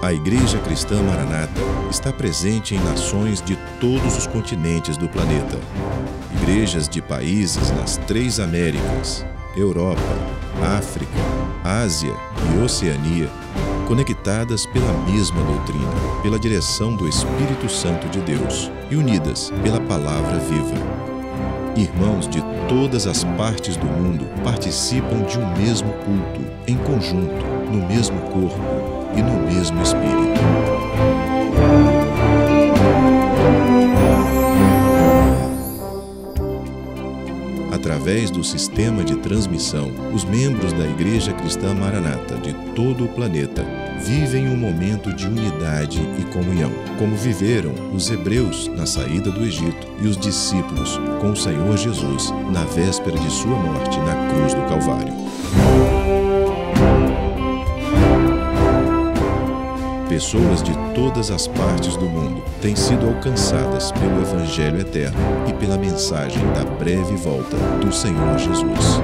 A Igreja Cristã Maranata está presente em nações de todos os continentes do planeta. Igrejas de países nas 3 Américas, Europa, África, Ásia e Oceania, conectadas pela mesma doutrina, pela direção do Espírito Santo de Deus e unidas pela Palavra viva. Irmãos de todas as partes do mundo participam de um mesmo culto, em conjunto, no mesmo corpo e no mesmo Espírito. Através do sistema de transmissão, os membros da Igreja Cristã Maranata de todo o planeta vivem um momento de unidade e comunhão, como viveram os hebreus na saída do Egito e os discípulos com o Senhor Jesus na véspera de sua morte na cruz do Calvário. Pessoas de todas as partes do mundo têm sido alcançadas pelo Evangelho eterno e pela mensagem da breve volta do Senhor Jesus.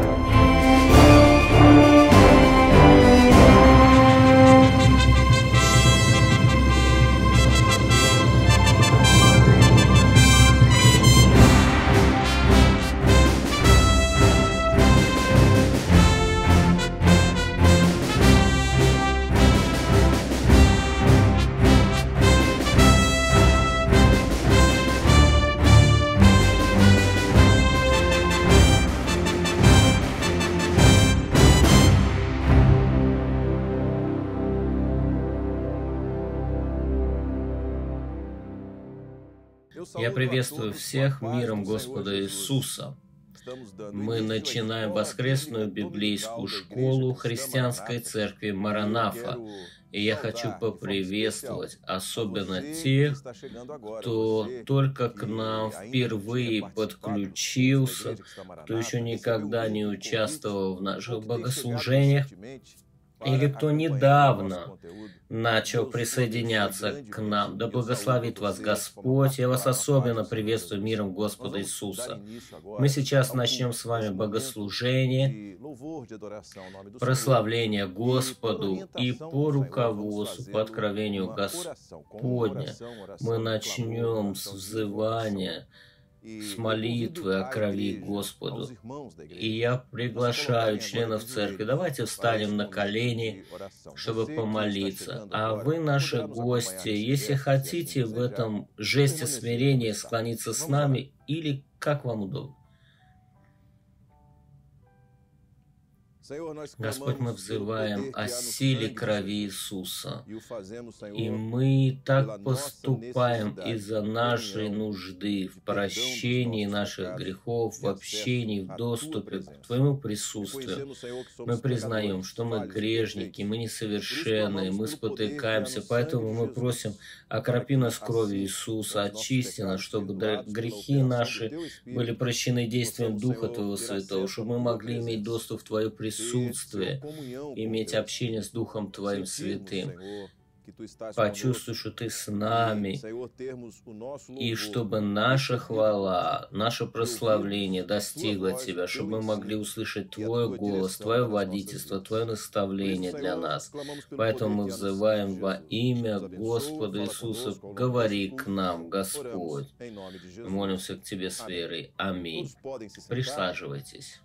Я приветствую всех миром Господа Иисуса. Мы начинаем воскресную библейскую школу христианской церкви Маранафа. И я хочу поприветствовать особенно тех, кто только к нам впервые подключился, кто еще никогда не участвовал в наших богослужениях, или кто недавно начал присоединяться к нам. Да благословит вас Господь. Я вас особенно приветствую миром Господа Иисуса. Мы сейчас начнем с вами богослужение, прославление Господу, и по руководству, по откровению Господня мы начнем с взывания, с молитвы о крови Господу. И я приглашаю членов церкви, давайте встанем на колени, чтобы помолиться. А вы, наши гости, если хотите в этом жесте смирения склониться с нами, или как вам удобно. Господь, мы взываем о силе крови Иисуса, и мы так поступаем из-за нашей нужды в прощении наших грехов, в общении, в доступе к Твоему присутствию. Мы признаем, что мы грешники, мы несовершенные, мы спотыкаемся, поэтому мы просим: окропи нас кровью Иисуса, очисти нас, чтобы грехи наши были прощены действием Духа Твоего Святого, чтобы мы могли иметь доступ в Твое присутствие, иметь общение с Духом Твоим Святым. Почувствуй, что Ты с нами, и чтобы наша хвала, наше прославление достигло Тебя, чтобы мы могли услышать Твой голос, Твое водительство, Твое наставление для нас. Поэтому мы взываем во имя Господа Иисуса: говори к нам, Господь. Молимся к Тебе с верой. Аминь. Присаживайтесь.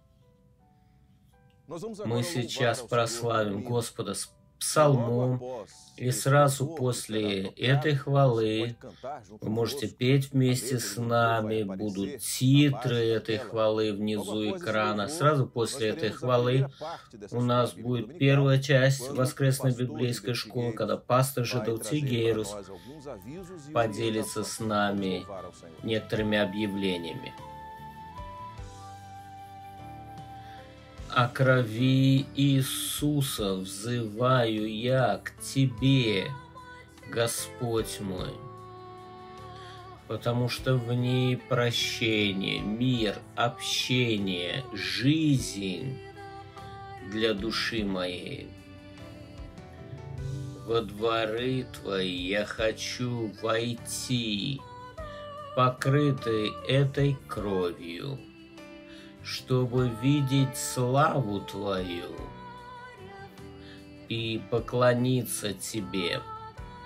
Мы сейчас прославим Господа с псалмом, и сразу после этой хвалы вы можете петь вместе с нами, будут титры этой хвалы внизу экрана. Сразу после этой хвалы у нас будет первая часть воскресной библейской школы, когда пастор Жидал Тигейрус поделится с нами некоторыми объявлениями. О крови Иисуса взываю я к Тебе, Господь мой, потому что в ней прощение, мир, общение, жизнь для души моей. Во дворы Твои я хочу войти, покрытый этой кровью, чтобы видеть славу Твою и поклониться Тебе,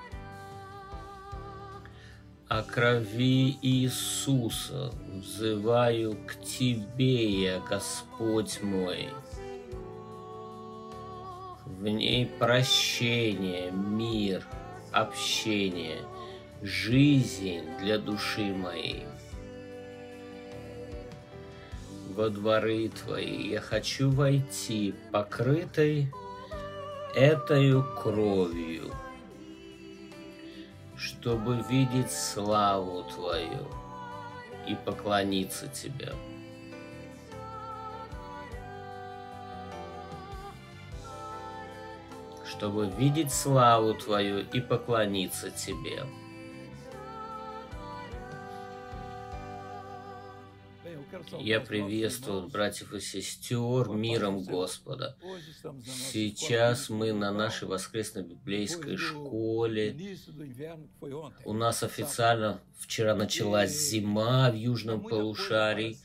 О крови Иисуса взываю к Тебе, я Господь мой. В ней прощение, мир, общение, жизнь для души моей. Во дворы Твои я хочу войти, покрытой этою кровью, чтобы видеть славу Твою и поклониться Тебе. Чтобы видеть славу Твою и поклониться Тебе. Я приветствую братьев и сестер миром Господа. Сейчас мы на нашей воскресной библейской школе. У нас официально вчера началась зима в южном полушарии.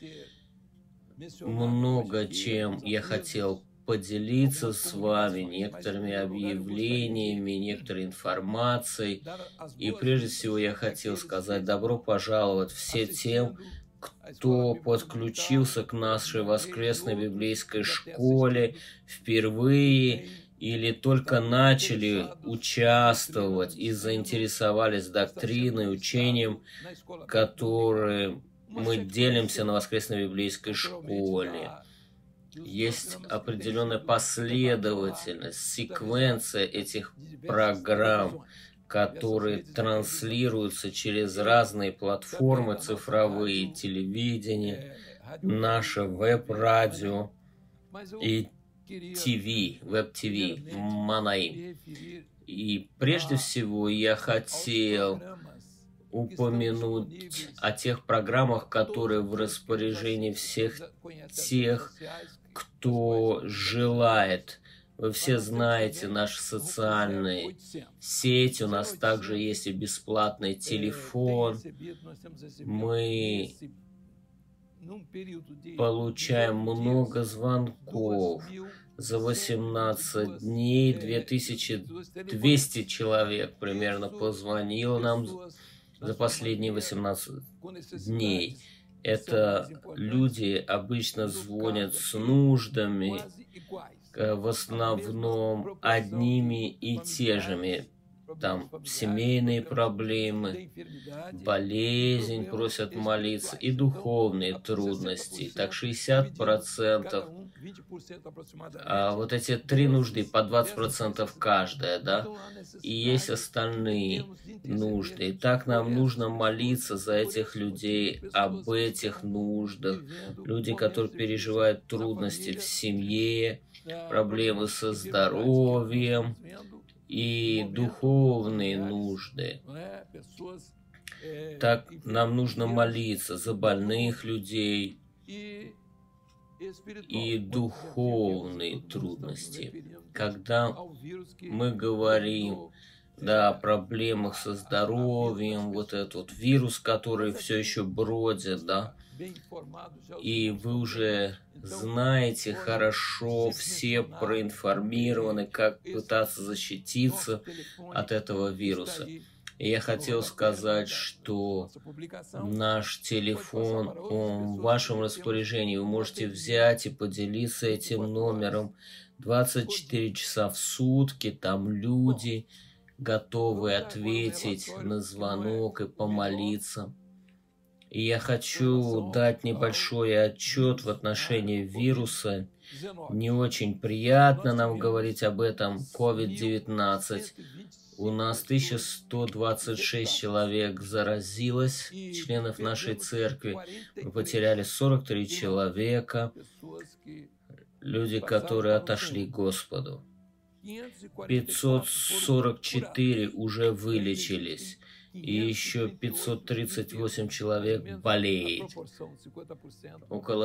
Много чем я хотел поделиться с вами, некоторыми объявлениями, некоторой информацией. И прежде всего я хотел сказать добро пожаловать все тем, кто подключился к нашей воскресной библейской школе впервые или только начали участвовать и заинтересовались доктриной, учением, которые мы делимся на воскресной библейской школе. Есть определенная последовательность, секвенция этих программ, которые транслируются через разные платформы цифровые, телевидение, наше веб-радио и ТВ, веб-ТВ, Манаим. И прежде всего я хотел упомянуть о тех программах, которые в распоряжении всех тех, кто желает. Вы все знаете наши социальные сети, у нас также есть и бесплатный телефон. Мы получаем много звонков. За 18 дней 2200 человек примерно позвонило нам за последние 18 дней. Это люди обычно звонят с нуждами, в основном одними и те же. Там семейные проблемы, болезнь, просят молиться, и духовные трудности. Так 60%, а вот эти три нужды по 20% каждая, да, и есть остальные нужды. И так нам нужно молиться за этих людей, об этих нуждах. Люди, которые переживают трудности в семье, проблемы со здоровьем и духовные нужды. Так нам нужно молиться за больных людей и духовные трудности. Когда мы говорим, да, о проблемах со здоровьем, вот этот вот вирус, который все еще бродит, да, и вы уже знаете хорошо, все проинформированы, как пытаться защититься от этого вируса. И я хотел сказать, что наш телефон, он в вашем распоряжении. Вы можете взять и поделиться этим номером 24 часа в сутки. Там люди готовы ответить на звонок и помолиться. И я хочу дать небольшой отчет в отношении вируса. Не очень приятно нам говорить об этом. COVID-19. У нас 1126 человек заразилось, членов нашей церкви. Мы потеряли 43 человека. Люди, которые отошли к Господу. 544 уже вылечились. И еще 538 человек болеет. Около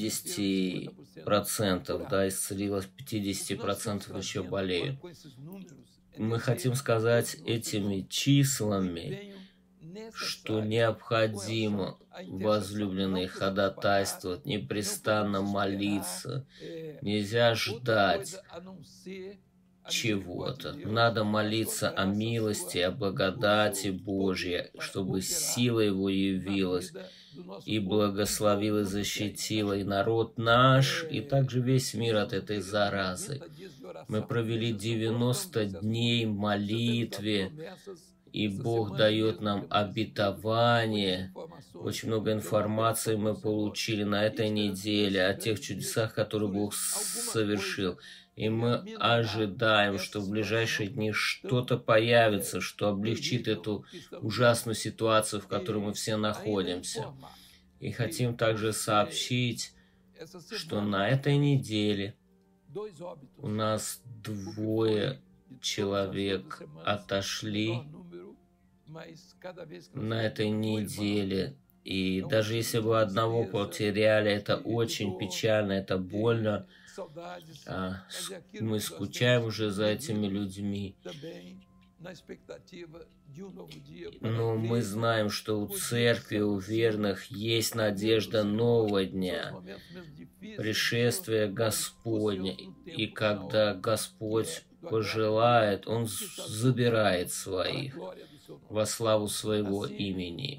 50%, да, исцелилось, 50% еще болеют. Мы хотим сказать этими числами, что необходимо, возлюбленные, ходатайствовать, непрестанно молиться. Нельзя ждать, чего-то. Надо молиться о милости, о благодати Божьей, чтобы сила Его явилась и благословила, и защитила и народ наш, и также весь мир от этой заразы. Мы провели 90 дней в молитве, и Бог дает нам обетование. Очень много информации мы получили на этой неделе о тех чудесах, которые Бог совершил. И мы ожидаем, что в ближайшие дни что-то появится, что облегчит эту ужасную ситуацию, в которой мы все находимся. И хотим также сообщить, что на этой неделе у нас 2 человек отошли на этой неделе. И даже если бы одного потеряли, это очень печально, это больно. Мы скучаем уже за этими людьми. Но мы знаем, что у церкви, у верных есть надежда нового дня, пришествия Господня. И когда Господь пожелает, Он забирает своих во славу Своего имени.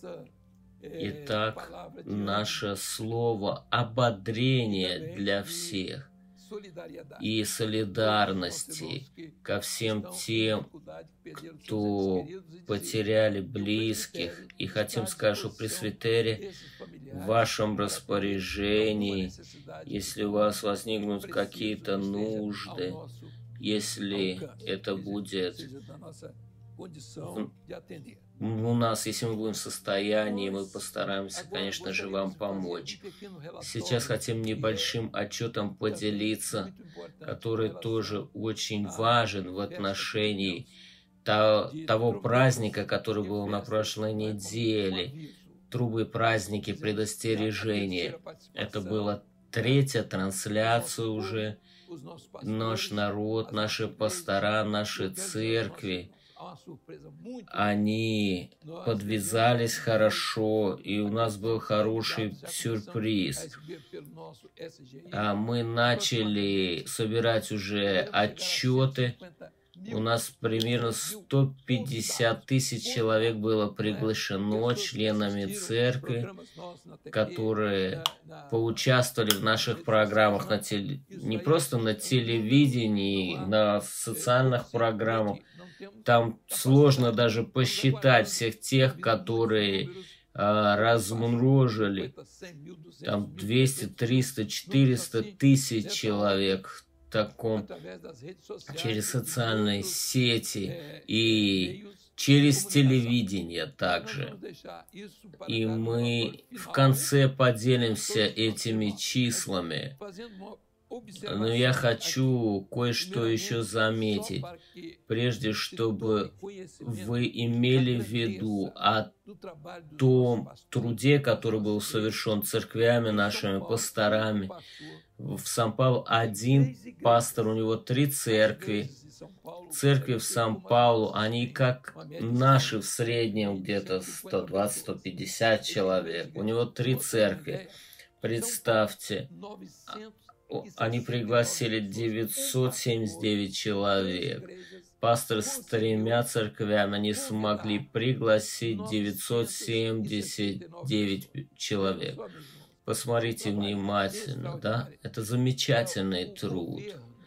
Итак, наше слово ободрение для всех и солидарности ко всем тем, кто потеряли близких. И хотим сказать, что пресвитерия в вашем распоряжении, если у вас возникнут какие-то нужды, если это будет у нас, если мы будем в состоянии, мы постараемся, конечно же, вам помочь. Сейчас хотим небольшим отчетом поделиться, который тоже очень важен в отношении того праздника, который был на прошлой неделе. Трубы праздники предостережения. Это была 3-я трансляция уже. Наш народ, наши пастора, наши церкви, они подвязались хорошо, и у нас был хороший сюрприз. Мы начали собирать уже отчеты. У нас примерно 150 тысяч человек было приглашено членами церкви, которые поучаствовали в наших программах не просто на телевидении, на социальных программах. Там сложно даже посчитать всех тех, которые размножили. Там 200, 300, 400 тысяч человек в таком, через социальные сети и через телевидение также. И мы в конце поделимся этими числами. Но я хочу кое-что еще заметить, прежде чтобы вы имели в виду о том труде, который был совершен церквями нашими, пасторами. В Сан-Паулу один пастор, у него 3 церкви. Церкви в Сан-Паулу, они как наши в среднем где-то 120-150 человек. У него 3 церкви. Представьте. Они пригласили 979 человек. Пастор с 3 церквями, они смогли пригласить 979 человек. Посмотрите внимательно, да? Это замечательный труд.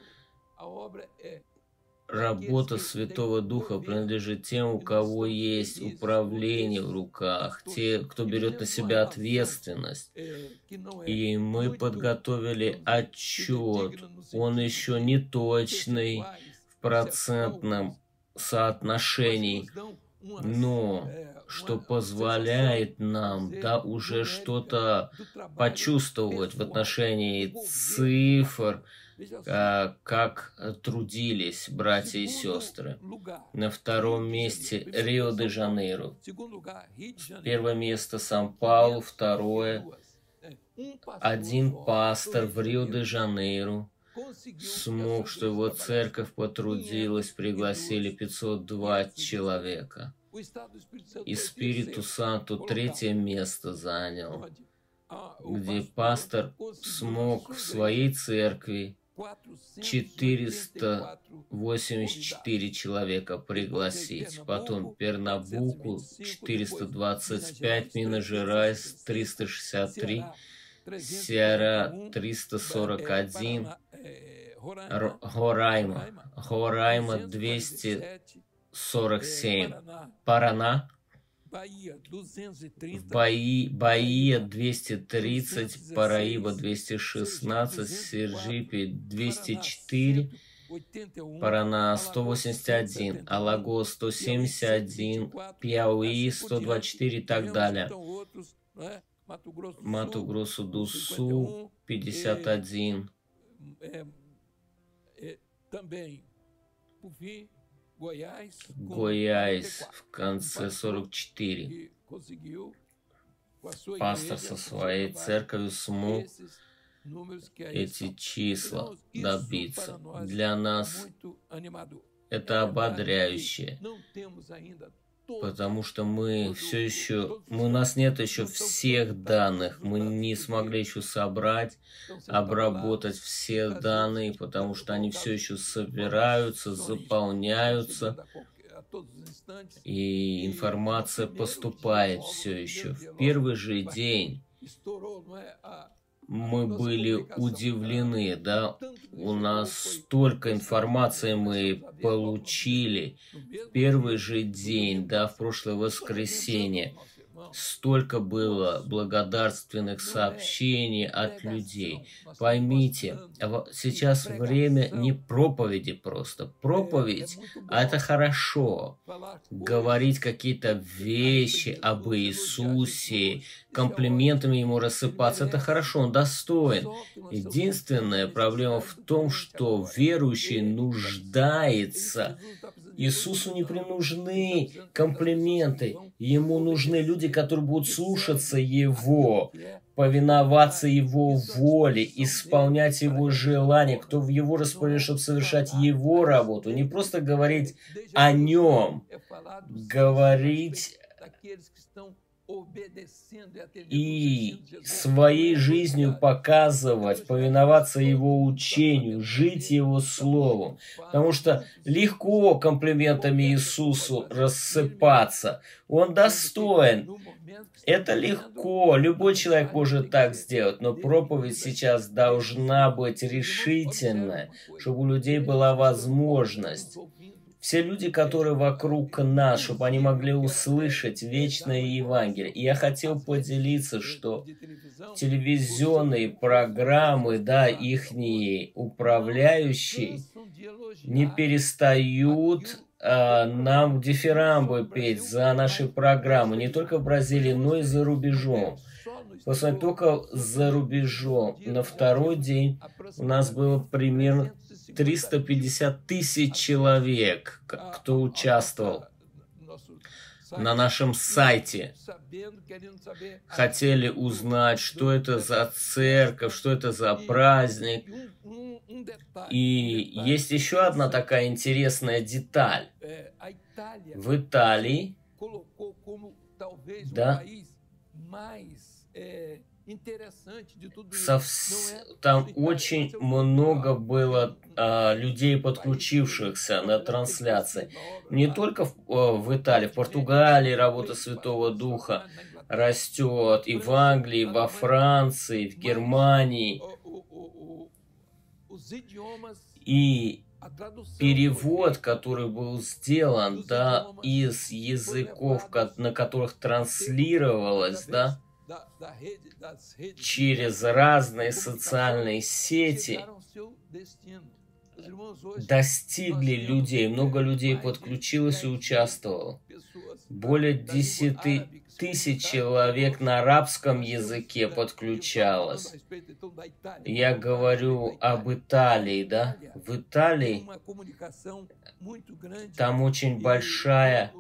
Работа Святого Духа принадлежит тем, у кого есть управление в руках, те, кто берет на себя ответственность. И мы подготовили отчет. Он еще не точный в процентном соотношении, но что позволяет нам, да, уже что-то почувствовать в отношении цифр, как трудились братья и сестры. На 2-м месте Рио-де-Жанейро. 1-е место Сан-Паулу, 2-е. Один пастор в Рио-де-Жанейро смог, что его церковь потрудилась, пригласили 502 человека. И Спириту Санту 3-е место занял, где пастор смог в своей церкви 484 человека пригласить. Потом Пернабуку 425, Минас-Жерайс 363, Сеара 341, Рорайма 247, Парана, Баия 230, Параиба 216, Сержипи 204, Парана 181, Алагос 171, Пиауи 124 и так далее. Мату-Гросу-ду-Сул 51. Гояйс в конце 44. Пастор со своей церковью смог эти числа добиться. Для нас это ободряюще, потому что у нас нет еще всех данных, мы не смогли еще собрать, обработать все данные, потому что они все еще собираются, заполняются, и информация поступает все еще. В первый же день мы были удивлены, да, у нас столько информации мы получили в первый же день, да, в прошлое воскресенье. Столько было благодарственных сообщений от людей. Поймите, сейчас время не проповеди просто. Проповедь, а это хорошо. Говорить какие-то вещи об Иисусе, комплиментами ему рассыпаться, это хорошо, он достоин. Единственная проблема в том, что верующий нуждается. Иисусу не нужны комплименты, ему нужны люди, которые будут слушаться Его, повиноваться Его воле, исполнять Его желания, кто в Его распоряжении, чтобы совершать Его работу. Не просто говорить о Нем, говорить и своей жизнью показывать, повиноваться Его учению, жить Его Словом. Потому что легко комплиментами Иисусу рассыпаться. Он достоин. Это легко. Любой человек может так сделать. Но проповедь сейчас должна быть решительная, чтобы у людей была возможность. Все люди, которые вокруг нас, чтобы они могли услышать вечное Евангелие. И я хотел поделиться, что телевизионные программы, да, ихние управляющие не перестают нам дифирамбы петь за наши программы. Не только в Бразилии, но и за рубежом. Посмотрите, только за рубежом. На второй день у нас было примерно 350 тысяч человек, кто участвовал на нашем сайте. Хотели узнать, что это за церковь, что это за праздник. И есть еще одна такая интересная деталь. В Италии, да, там очень много было людей, подключившихся на трансляции. Не только в Италии, в Португалии работа Святого Духа растет, и в Англии, и во Франции, в Германии. И перевод, который был сделан, да, из языков, на которых транслировалось, да, через разные социальные сети, достигли людей. Много людей подключилось и участвовало. Более 10 тысяч человек на арабском языке подключалось. Я говорю об Италии, да? В Италии там очень большая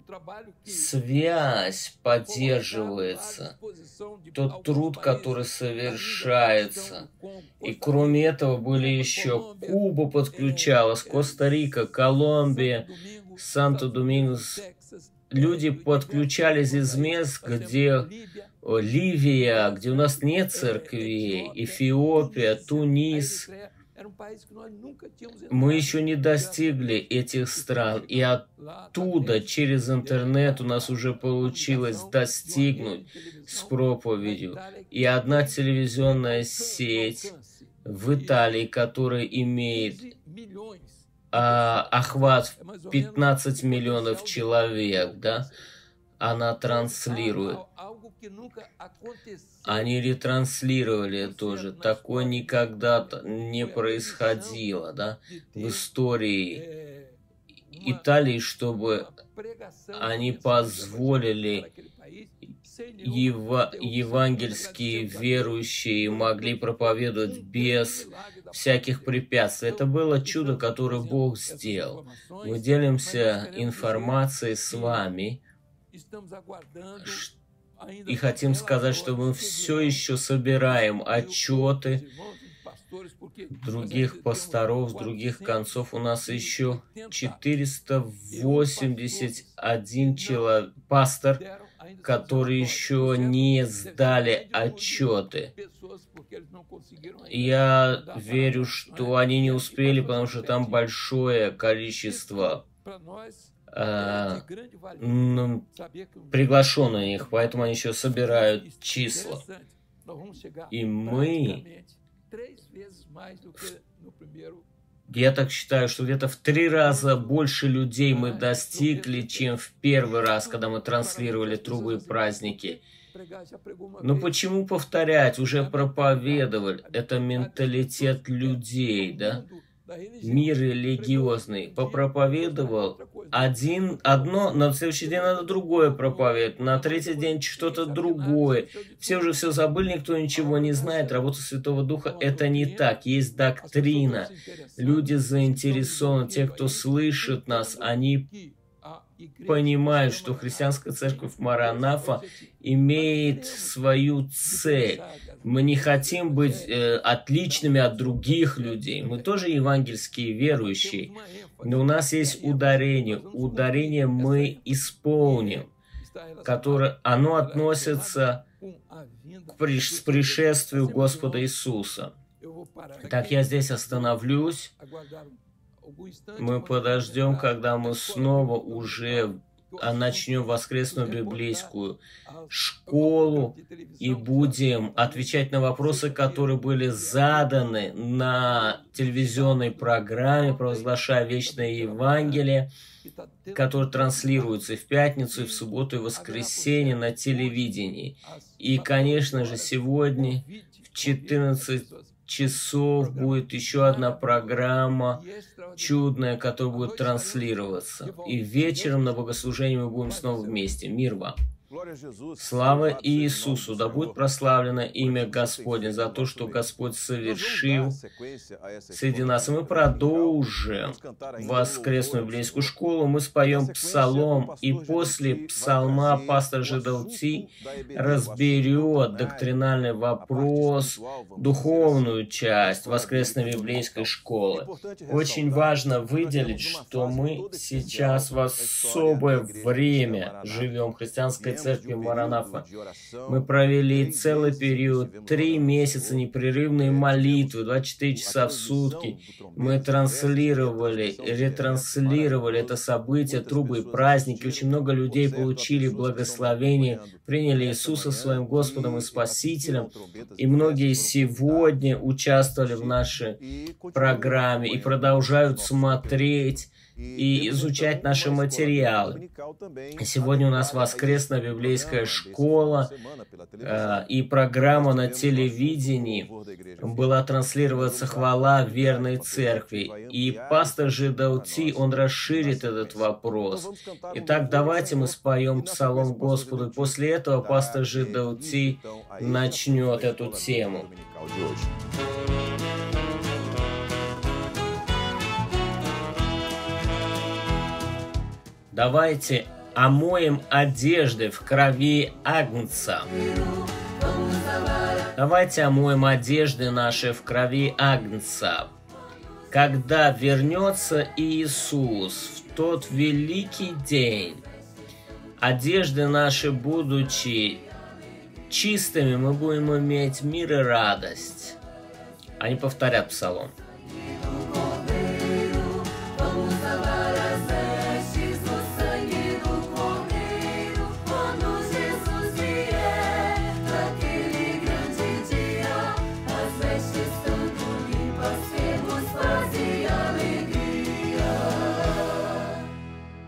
связь поддерживается, тот труд, который совершается. И кроме этого были еще Куба подключалась, Коста-Рика, Колумбия, Санто-Домингос. Люди подключались из мест, где Ливия, где у нас нет церквей, Эфиопия, Тунис, Мы еще не достигли этих стран, и оттуда через интернет у нас уже получилось достигнуть с проповедью. И одна телевизионная сеть в Италии, которая имеет охват 15 миллионов человек, да, она транслирует. Они ретранслировали тоже. Такое никогда не происходило, да, в истории Италии, чтобы они позволили евангельские верующие могли проповедовать без всяких препятствий. Это было чудо, которое Бог сделал. Мы делимся информацией с вами и хотим сказать, что мы все еще собираем отчеты других пасторов с других концов. У нас еще 481 пастор, которые еще не сдали отчеты. Я верю, что они не успели, потому что там большое количество приглашенных, поэтому они еще собирают числа. И мы, я так считаю, что где-то в 3 раза больше людей мы достигли, чем в первый раз, когда мы транслировали трубы и праздники. Но почему повторять? Уже проповедовали. Это менталитет людей, да? Мир религиозный. Попроповедовал одно, на следующий день надо другое проповедовать, на третий день что-то другое. Все уже все забыли, никто ничего не знает. Работа Святого Духа — это не так. Есть доктрина. Люди заинтересованы, те, кто слышит нас, они понимают, что христианская церковь Маранафа имеет свою цель. Мы не хотим быть отличными от других людей. Мы тоже евангельские верующие. Но у нас есть ударение. Ударение мы исполним, которое оно относится к пришествию Господа Иисуса. Так, я здесь остановлюсь. Мы подождем, когда мы снова уже начнем воскресную библейскую школу и будем отвечать на вопросы, которые были заданы на телевизионной программе «Провозглашая вечное Евангелие», которая транслируется и в пятницу, и в субботу, и в воскресенье на телевидении. И, конечно же, сегодня в 14 часов будет еще одна программа чудная, которая будет транслироваться. И вечером на богослужении мы будем снова вместе. Мир вам! Слава Иисусу! Да будет прославлено имя Господне за то, что Господь совершил среди нас. И мы продолжим воскресную библейскую школу. Мы споем псалом, и после псалма пастор Жидалти разберет доктринальный вопрос, духовную часть воскресной библейской школы. Очень важно выделить, что мы сейчас в особое время живем христианской церкви Маранафа. Мы провели целый период, 3 месяца непрерывной молитвы, 24 часа в сутки. Мы транслировали, ретранслировали это событие, трубы и праздники. Очень много людей получили благословение, приняли Иисуса своим Господом и Спасителем. И многие сегодня участвовали в нашей программе и продолжают смотреть и изучать наши материалы. Сегодня у нас воскресная библейская школа и программа на телевидении была транслироваться «Хвала верной церкви». И пастор Жидалти, он расширит этот вопрос. Итак, давайте мы споем псалом Господу. И после этого пастор Жидалти начнет эту тему. Давайте омоем одежды в крови Агнца. Давайте омоем одежды наши в крови Агнца. Когда вернется Иисус в тот великий день, одежды наши, будучи чистыми, мы будем иметь мир и радость. Они повторят псалом.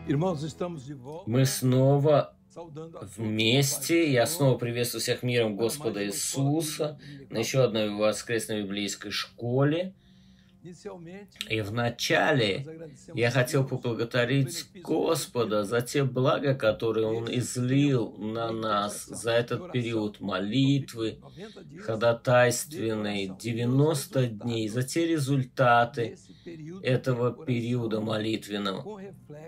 Мы снова вместе. Я снова приветствую всех миром Господа Иисуса на еще одной воскресной библейской школе. И вначале я хотел поблагодарить Господа за те блага, которые Он излил на нас за этот период молитвы, ходатайственной, 90 дней, за те результаты этого периода молитвенного,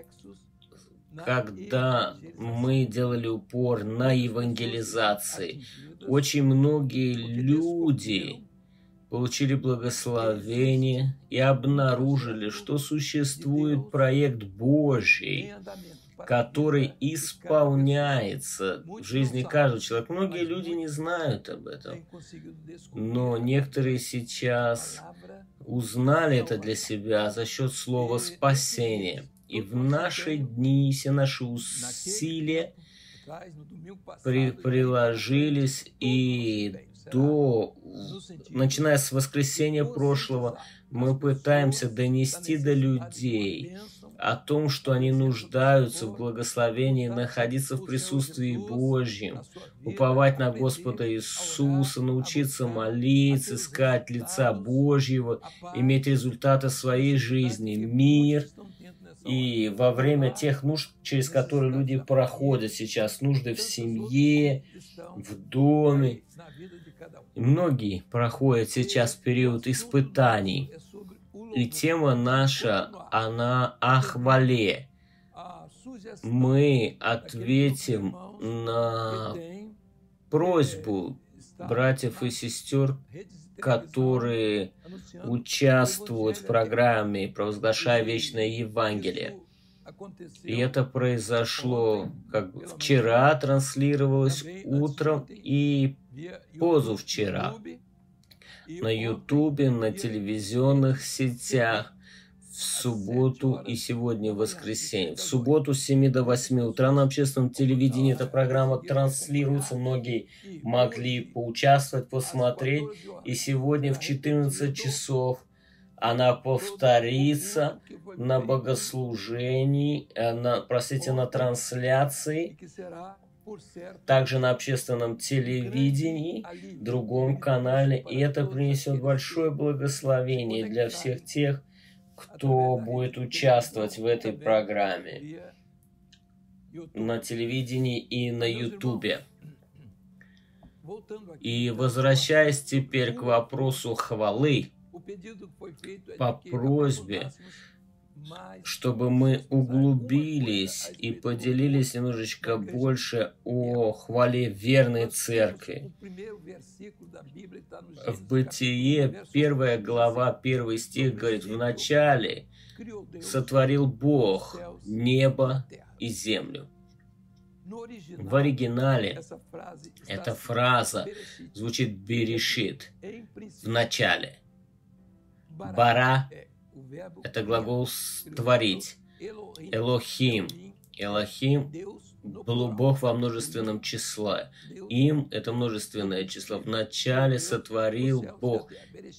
когда мы делали упор на евангелизации. Очень многие люди получили благословение и обнаружили, что существует проект Божий, который исполняется в жизни каждого человека. Многие люди не знают об этом, но некоторые сейчас узнали это для себя за счет слова спасения. И в наши дни все наши усилия приложились, и начиная с воскресенья прошлого, мы пытаемся донести до людей о том, что они нуждаются в благословении, находиться в присутствии Божьем, уповать на Господа Иисуса, научиться молиться, искать лица Божьего, иметь результаты своей жизни, мир. И во время тех нужд, через которые люди проходят сейчас, нужды в семье, в доме, многие проходят сейчас период испытаний. И тема наша, она о хвале. Мы ответим на просьбу братьев и сестер, которые участвуют в программе «Провозглашая вечное Евангелие». И это произошло вчера, транслировалось утром и позавчера на Ютубе, на телевизионных сетях, в субботу и сегодня в воскресенье. В субботу с 7 до 8 утра на общественном телевидении эта программа транслируется. Многие могли поучаствовать, посмотреть. И сегодня в 14 часов она повторится на богослужении, на трансляции, также на общественном телевидении, другом канале. И это принесет большое благословение для всех тех, кто будет участвовать в этой программе на телевидении и на Ютубе. И возвращаясь теперь к вопросу хвалы, по просьбе, чтобы мы углубились и поделились немножечко больше о хвале верной церкви. В Бытие 1 глава, 1 стих говорит: «Вначале сотворил Бог небо и землю». В оригинале эта фраза звучит «берешит» – «в начале». «Бара» – это глагол «творить». «Элохим». «Элохим» – Бог во множественном числе. «Им» – это множественное число. «Вначале сотворил Бог».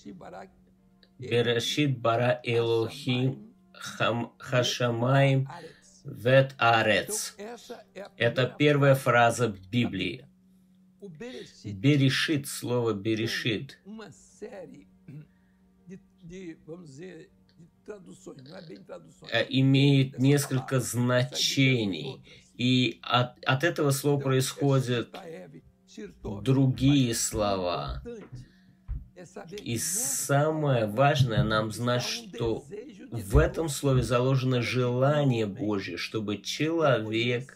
«Берешит бара Элохим хашамаим вет арец». Это первая фраза Библии. «Берешит», слово «берешит» имеет несколько значений, и от этого слова происходят другие слова. И самое важное нам знать, что в этом слове заложено желание Божье, чтобы человек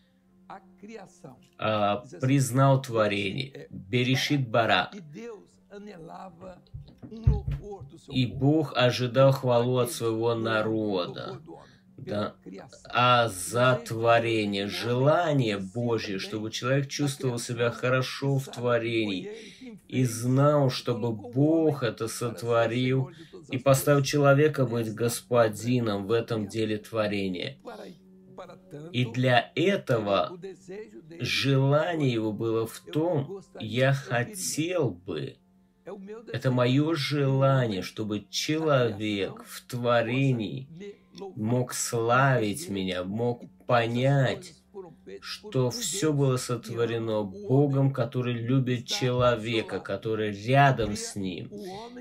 признал творение. Берешит бара. И Бог ожидал хвалу от своего народа. Да, за творение, желание Божье, чтобы человек чувствовал себя хорошо в творении и знал, чтобы Бог это сотворил и поставил человека быть господином в этом деле творения. И для этого желание его было в том: я хотел бы Это мое желание, чтобы человек в творении мог славить меня, мог понять, что все было сотворено Богом, который любит человека, который рядом с ним,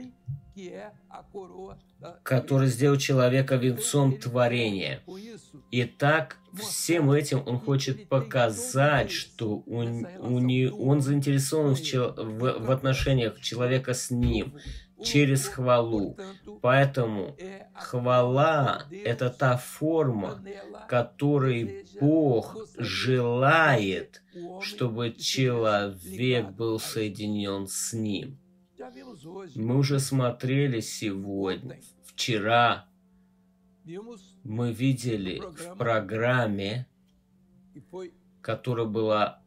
который сделал человека венцом творения. И так всем этим он хочет показать, что он заинтересован в отношениях человека с ним через хвалу. Поэтому хвала – это та форма, которой Бог желает, чтобы человек был соединен с ним. Мы уже смотрели сегодня, вчера мы видели в программе, которая была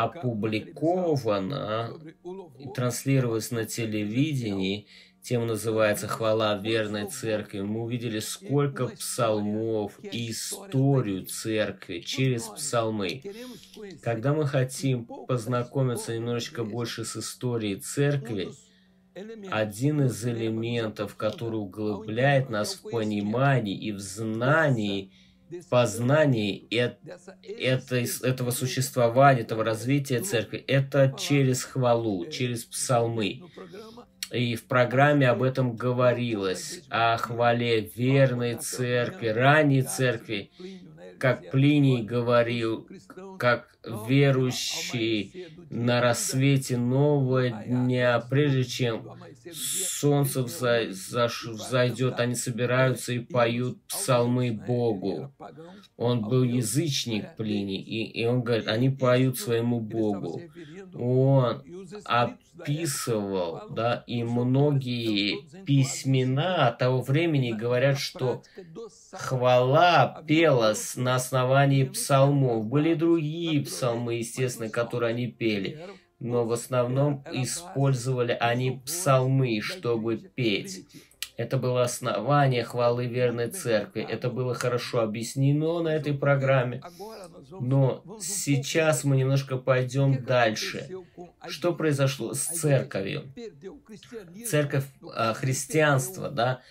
опубликована и транслировалась на телевидении, тема называется «Хвала верной церкви». Мы увидели, сколько псалмов и историю церкви через псалмы. Когда мы хотим познакомиться немножечко больше с историей церкви, один из элементов, который углубляет нас в понимании и в знании, познании этого существования, этого развития церкви, это через хвалу, через псалмы. И в программе об этом говорилось, о хвале верной церкви, ранней церкви, как Плиний говорил, как верующие на рассвете нового дня, прежде чем солнце взойдет, они собираются и поют псалмы Богу. Он был язычник, Плиний, и он говорит, они поют своему Богу. Он описывал, да, и многие письмена того времени говорят, что хвала пелась на основании псалмов. Были другие псалмы, естественно, которые они пели, но в основном использовали они псалмы, чтобы петь. Это было основание хвалы верной церкви. Это было хорошо объяснено на этой программе. Но сейчас мы немножко пойдем дальше. Что произошло с церковью? Церковь, христианство, да,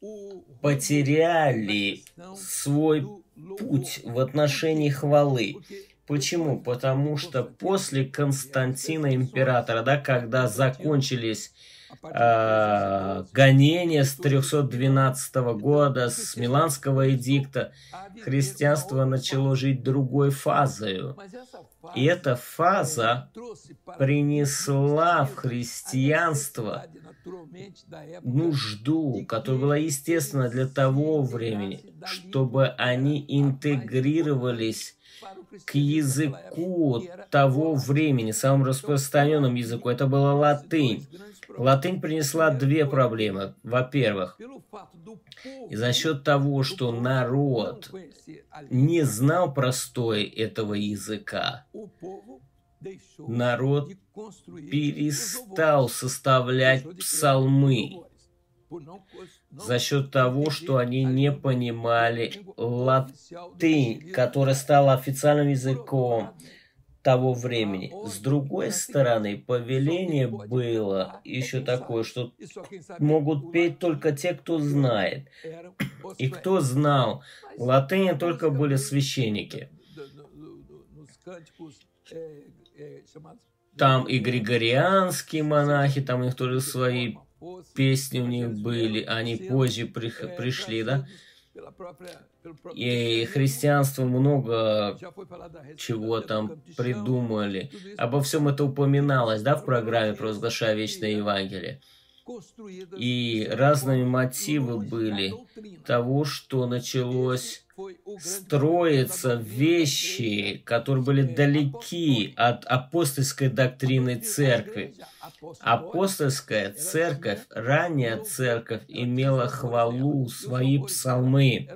потеряли свой путь в отношении хвалы. Почему? Потому что после Константина императора, да, когда закончились гонения с 312 года, с Миланского эдикта, христианство начало жить другой фазой. И эта фаза принесла в христианство нужду, которая была естественна для того времени, чтобы они интегрировались к языку того времени, самым распространенным языку. Это была латынь. Латынь принесла две проблемы. Во-первых, за счет того, что народ не знал простой этого языка, народ перестал составлять псалмы за счет того, что они не понимали латынь, которая стала официальным языком того времени. С другой стороны, повеление было еще такое, что могут петь только те, кто знает. И кто знал латынь, только были священники. Там и григорианские монахи, там у них тоже свои песни у них были, они позже пришли, да? И христианство много чего там придумали. Обо всем это упоминалось, да, в программе «Провозглашая вечное Евангелие». И разные мотивы были того, что началось строиться вещи, которые были далеки от апостольской доктрины церкви. Апостольская церковь, ранняя церковь, имела хвалу, свои псалмы.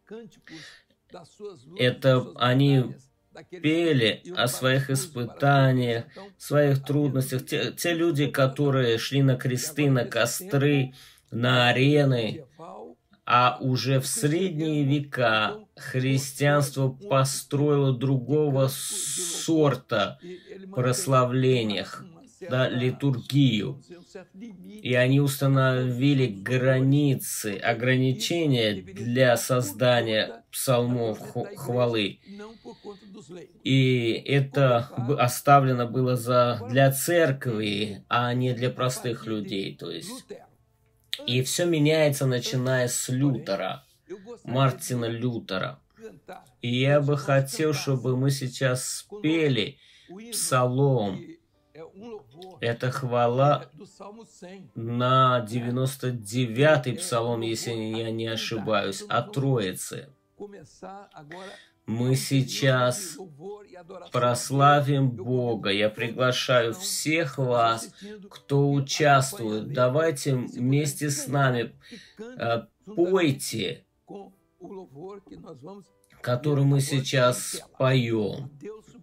Это они пели о своих испытаниях, своих трудностях. Те люди, которые шли на кресты, на костры, на арены, а уже в средние века христианство построило другого сорта прославлениях. да, литургию. И они установили границы, ограничения для создания псалмов хвалы. И это оставлено было для церкви, а не для простых людей. То есть. И все меняется, начиная с Лютера, Мартина Лютера. И я бы хотел, чтобы мы сейчас спели псалом. Это хвала на 99-й псалом, если я не ошибаюсь, от Троицы. Мы сейчас прославим Бога. Я приглашаю всех вас, кто участвует. Давайте вместе с нами пойте, который мы сейчас поем.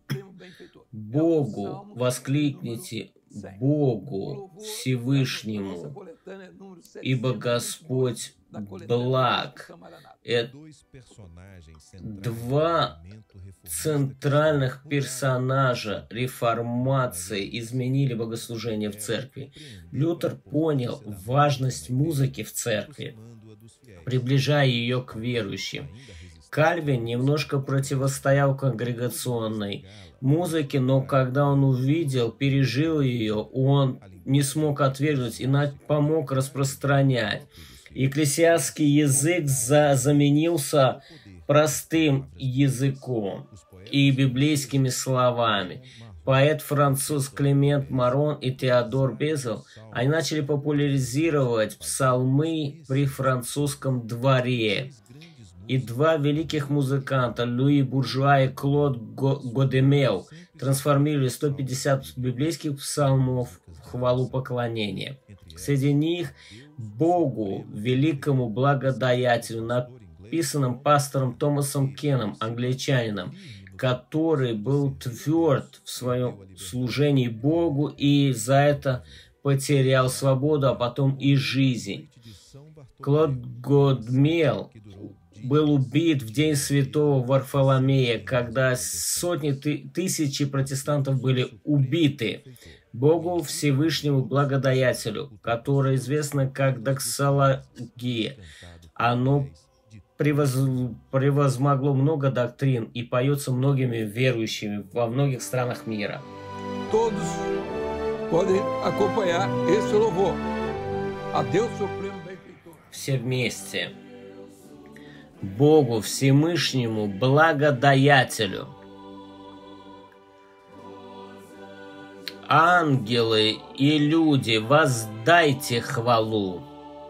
Богу воскликните, Богу Всевышнему, ибо Господь благ. Два центральных персонажа реформации изменили богослужение в церкви. Лютер понял важность музыки в церкви, приближая ее к верующим. Кальвин немножко противостоял конгрегационной музыке, но когда он увидел, пережил ее, он не смог отвергнуть и помог распространять. Экклесиастский язык заменился простым языком и библейскими словами. Поэт француз Климент Марон и Теодор Безел, они начали популяризировать псалмы при французском дворе. И два великих музыканта, Луи Буржуа и Клод Годемел, трансформировали 150 библейских псалмов в хвалу поклонения. Среди них Богу, великому благодаятелю, написанном пастором Томасом Кеном, англичанином, который был тверд в своем служении Богу и за это потерял свободу, а потом и жизнь. Клод Годемел был убит в день святого Варфоломея, когда сотни тысяч протестантов были убиты. Богу Всевышнему Благодаятелю, которое известно как доксология, оно превозмогло много доктрин и поется многими верующими во многих странах мира. Все вместе. Богу Всевышнему Благодаятелю. Ангелы и люди, воздайте хвалу.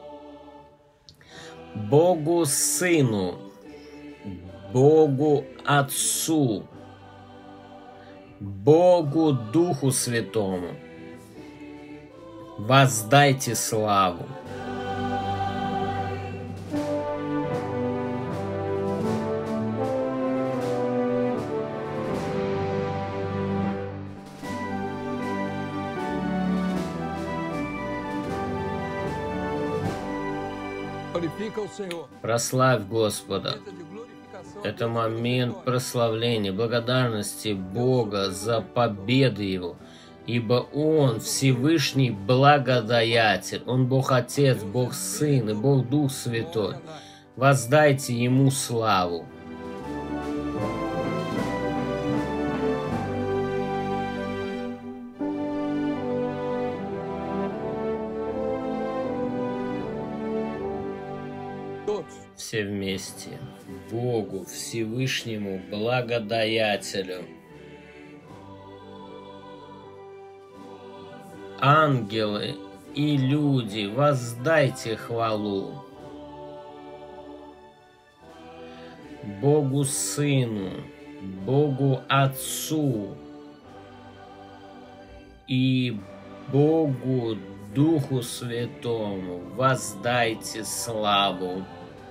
Богу Сыну, Богу Отцу, Богу Духу Святому. Воздайте славу. Прославь Господа. Это момент прославления, благодарности Бога за победы Его, ибо Он Всевышний Благодаятель, Он Бог Отец, Бог Сын и Бог Дух Святой. Воздайте Ему славу. Все вместе. Богу Всевышнему Благодаятелю. Ангелы и люди, воздайте хвалу. Богу Сыну, Богу Отцу и Богу Духу Святому воздайте славу.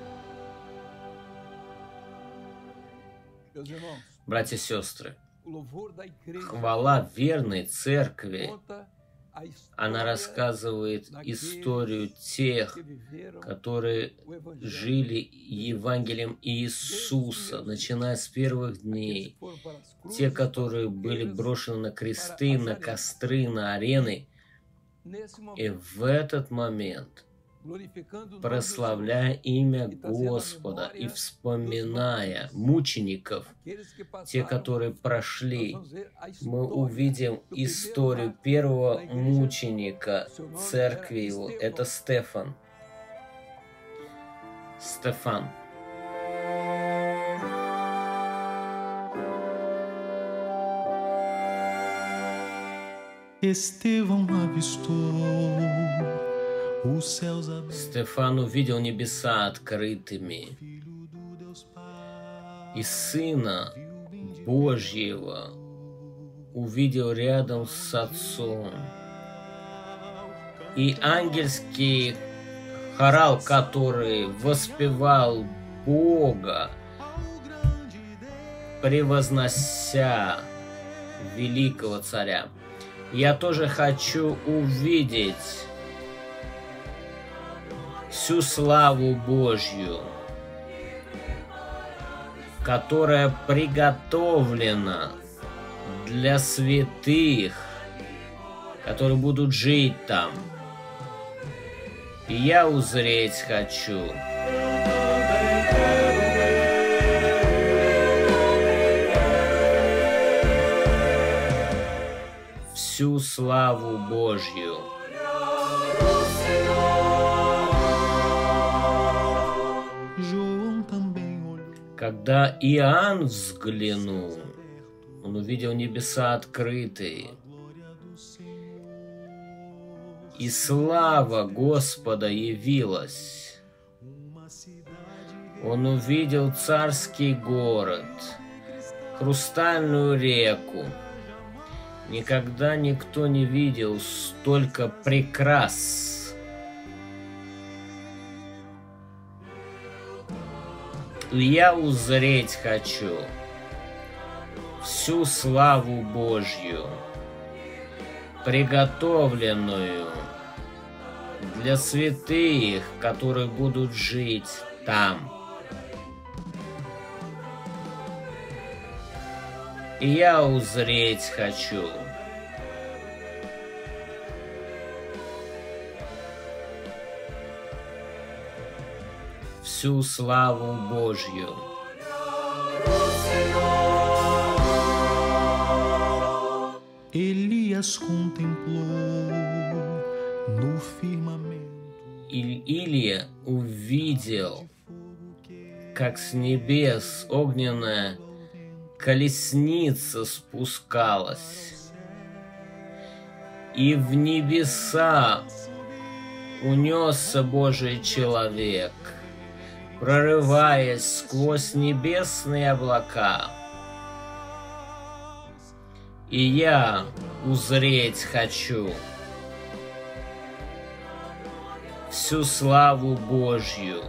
Братья и сестры, хвала верной церкви, она рассказывает историю тех, которые жили Евангелием Иисуса, начиная с первых дней, те, которые были брошены на кресты, на костры, на арены. И в этот момент, прославляя имя Господа и вспоминая мучеников, те, которые прошли, мы увидим историю первого мученика церкви его. Это Стефан. Стефан. Стефан увидел небеса открытыми, и Сына Божьего увидел рядом с Отцом. И ангельский хорал, который воспевал Бога, превознося великого царя. Я тоже хочу увидеть всю славу Божью, которая приготовлена для святых, которые будут жить там. И я узреть хочу всю славу Божью. Когда Иоанн взглянул, он увидел небеса открытые, и слава Господа явилась. Он увидел царский город, хрустальную реку. Никогда никто не видел столько прекрас. И я узреть хочу всю славу Божью, приготовленную для святых, которые будут жить там. И я узреть хочу всю славу Божью. Elias contemplou no firmamento. Илия увидел, как с небес огненная колесница спускалась, и в небеса унесся Божий человек, прорываясь сквозь небесные облака. И я узреть хочу всю славу Божью,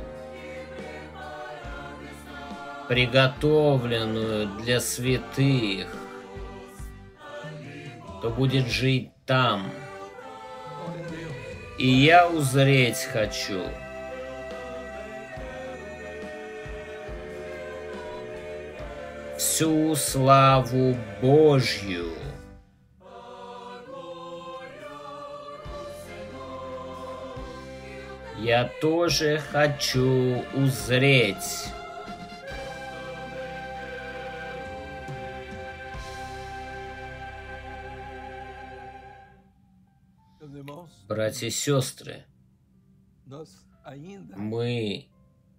приготовленную для святых, кто будет жить там. И я узреть хочу всю славу Божью. Я тоже хочу узреть братья и сестры, мы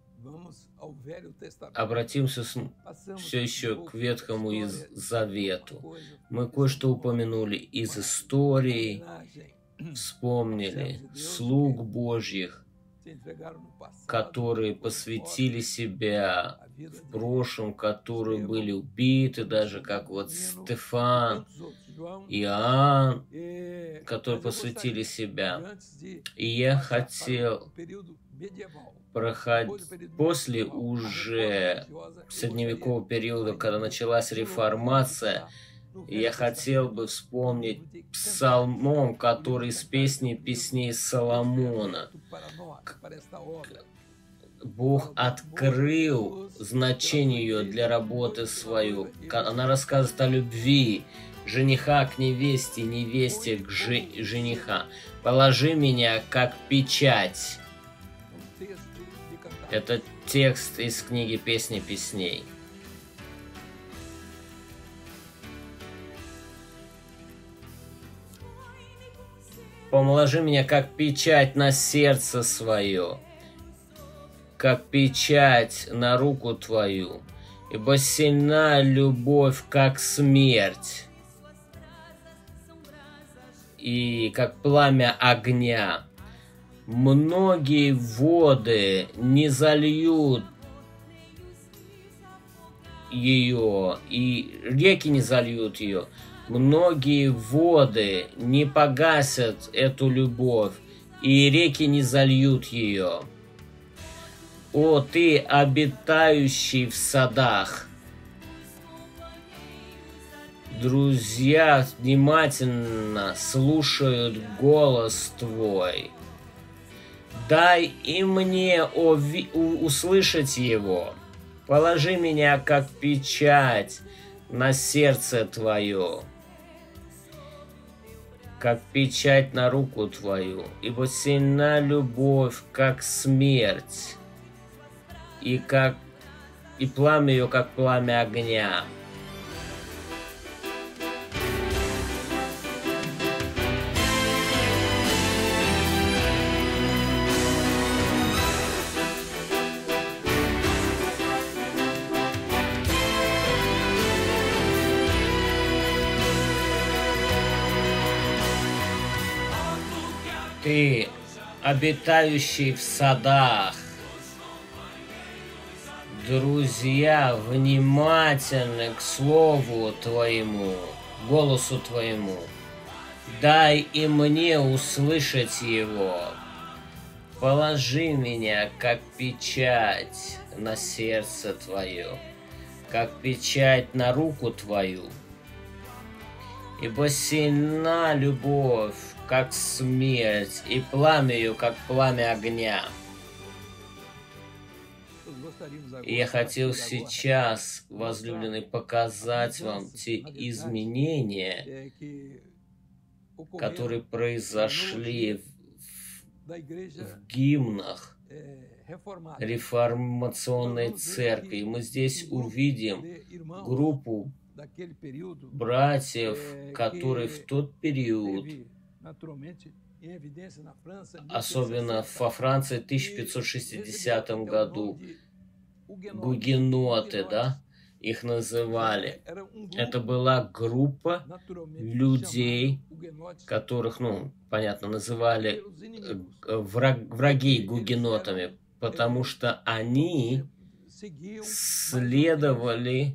обратимся все еще к Ветхому Завету. Мы кое-что упомянули из истории, вспомнили слуг Божьих, которые посвятили себя в прошлом, которые были убиты, даже как вот Стефан, Иоанн, которые посвятили себя. И я хотел после уже средневекового периода, когда началась реформация, я хотел бы вспомнить псалмом, который из песни Соломона, Бог открыл значение ее для работы свою. Она рассказывает о любви жениха к невесте, невесте к жениха. «Положи меня как печать». Это текст из книги «Песни песней». «Положи меня как печать на сердце свое, как печать на руку твою, ибо сильна любовь, как смерть, и как пламя огня. Многие воды не зальют ее, и реки не зальют ее. Многие воды не погасят эту любовь, и реки не зальют ее. О, ты, обитающий в садах! Друзья внимательно слушают голос твой. Дай и мне услышать его. Положи меня, как печать, на сердце твое, как печать на руку твою, ибо сильна любовь, как смерть, и пламя ее, как пламя огня. Ты, обитающий в садах, друзья внимательны к слову твоему, голосу твоему. Дай и мне услышать его. Положи меня, как печать, на сердце твое, как печать на руку твою. Ибо сильна любовь, как смерть, и пламя ее, как пламя огня. И я хотел сейчас, возлюбленный, показать вам те изменения, которые произошли в гимнах реформационной церкви. И мы здесь увидим группу братьев, которые в тот период, особенно во Франции в 1560 году, гугеноты, да, их называли. Это была группа людей, которых, понятно, называли враги гугенотами, потому что они следовали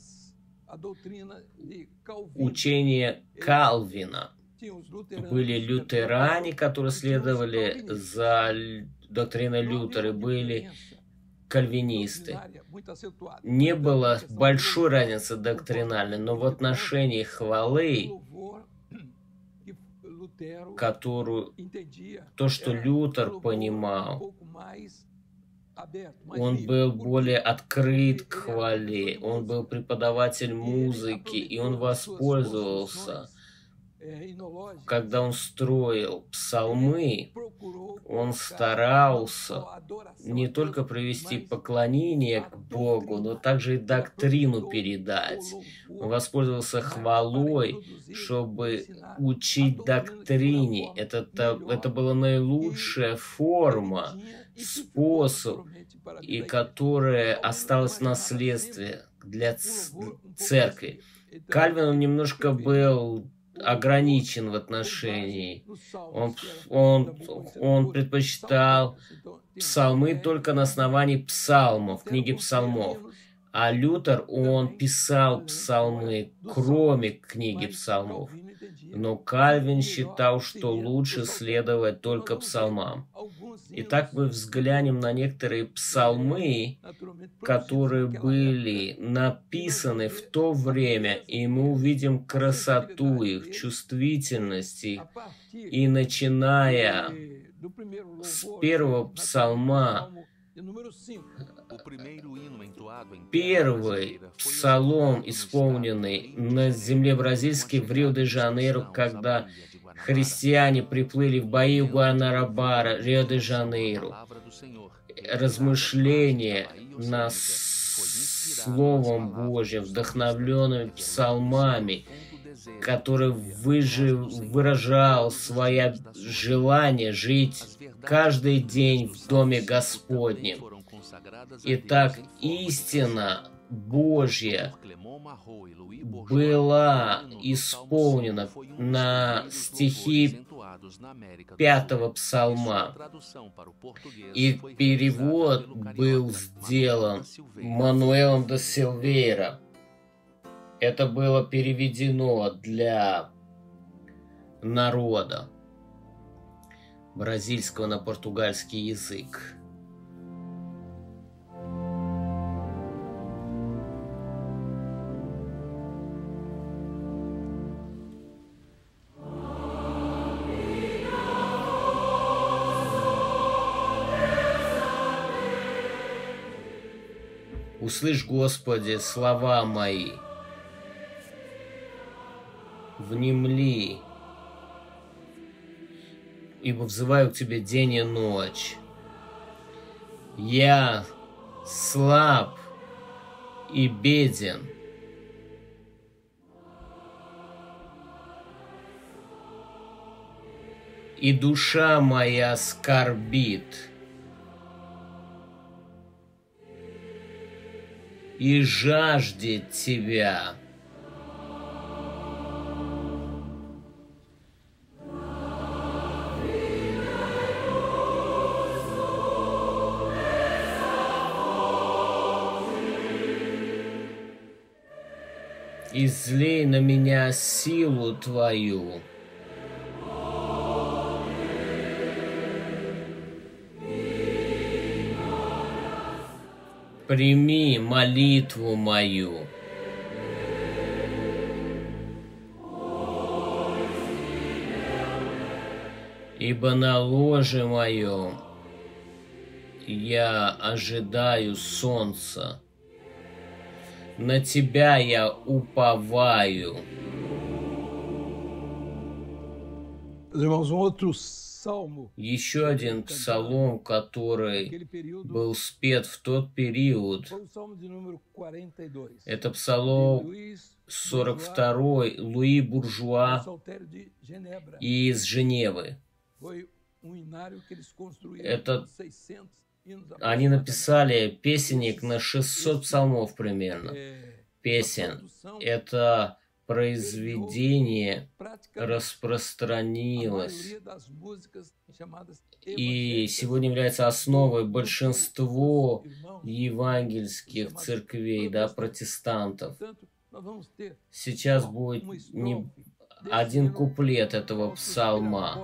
учению Кальвина. Были лютеране, которые следовали за доктриной Лютера, были кальвинисты. Не было большой разницы доктринальной, но в отношении хвалы, то, что Лютер понимал, он был более открыт к хвале, он был преподаватель музыки, и он воспользовался, когда он строил псалмы, он старался не только провести поклонение к Богу, но также и доктрину передать. Он воспользовался хвалой, чтобы учить доктрине. Это была наилучшая форма, способ, и которая осталась в наследстве для церкви. Кальвин, он немножко был ограничен в отношении. Он предпочитал псалмы только на основании псалмов, книги псалмов. А Лютер, он писал псалмы, кроме книги псалмов. Но Кальвин считал, что лучше следовать только псалмам. Итак, мы взглянем на некоторые псалмы, которые были написаны в то время, и мы увидим красоту их, чувствительность их. И начиная с первого псалма Первый псалом, исполненный на земле бразильской в Рио-де-Жанейро, когда христиане приплыли в Баию Гуанарабара, Рио-де-Жанейро. Размышления над Словом Божьим, вдохновленными псалмами, который выражал свое желание жить каждый день в Доме Господнем. Итак, истина Божья была исполнена на стихи 5-го псалма. И перевод был сделан Мануэлом де Силвейра. Это было переведено для народа бразильского на португальский язык. Услышь, Господи, слова мои, внемли, ибо взываю к Тебе день и ночь. Я слаб и беден. И душа моя скорбит. И жаждет Тебя. Излей на меня силу Твою. Прими молитву мою. Ибо на ложе моем я ожидаю солнца. На Тебя я уповаю. Еще один псалом, который был спет в тот период, это псалом 42-й Луи Буржуа из Женевы. Они написали песенник на 600 псалмов примерно. Песен. Это произведение распространилось и сегодня является основой большинства евангельских церквей, да, протестантов. Сейчас будет не один куплет этого псалма.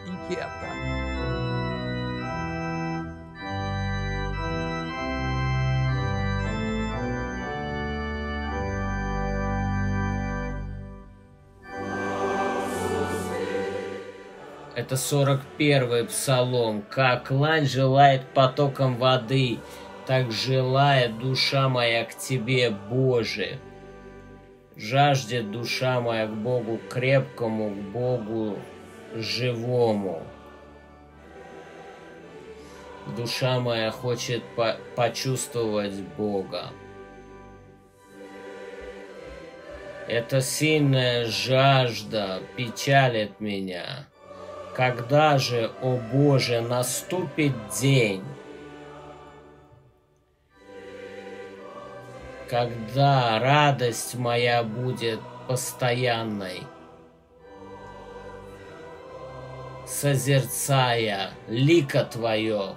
Это 41-й псалом. «Как лань желает потоком воды, так желает душа моя к Тебе, Боже. Жаждет душа моя к Богу крепкому, к Богу живому. Душа моя хочет почувствовать Бога». Эта сильная жажда печалит меня. Когда же, о Боже, наступит день, когда радость моя будет постоянной, созерцая лико Твое?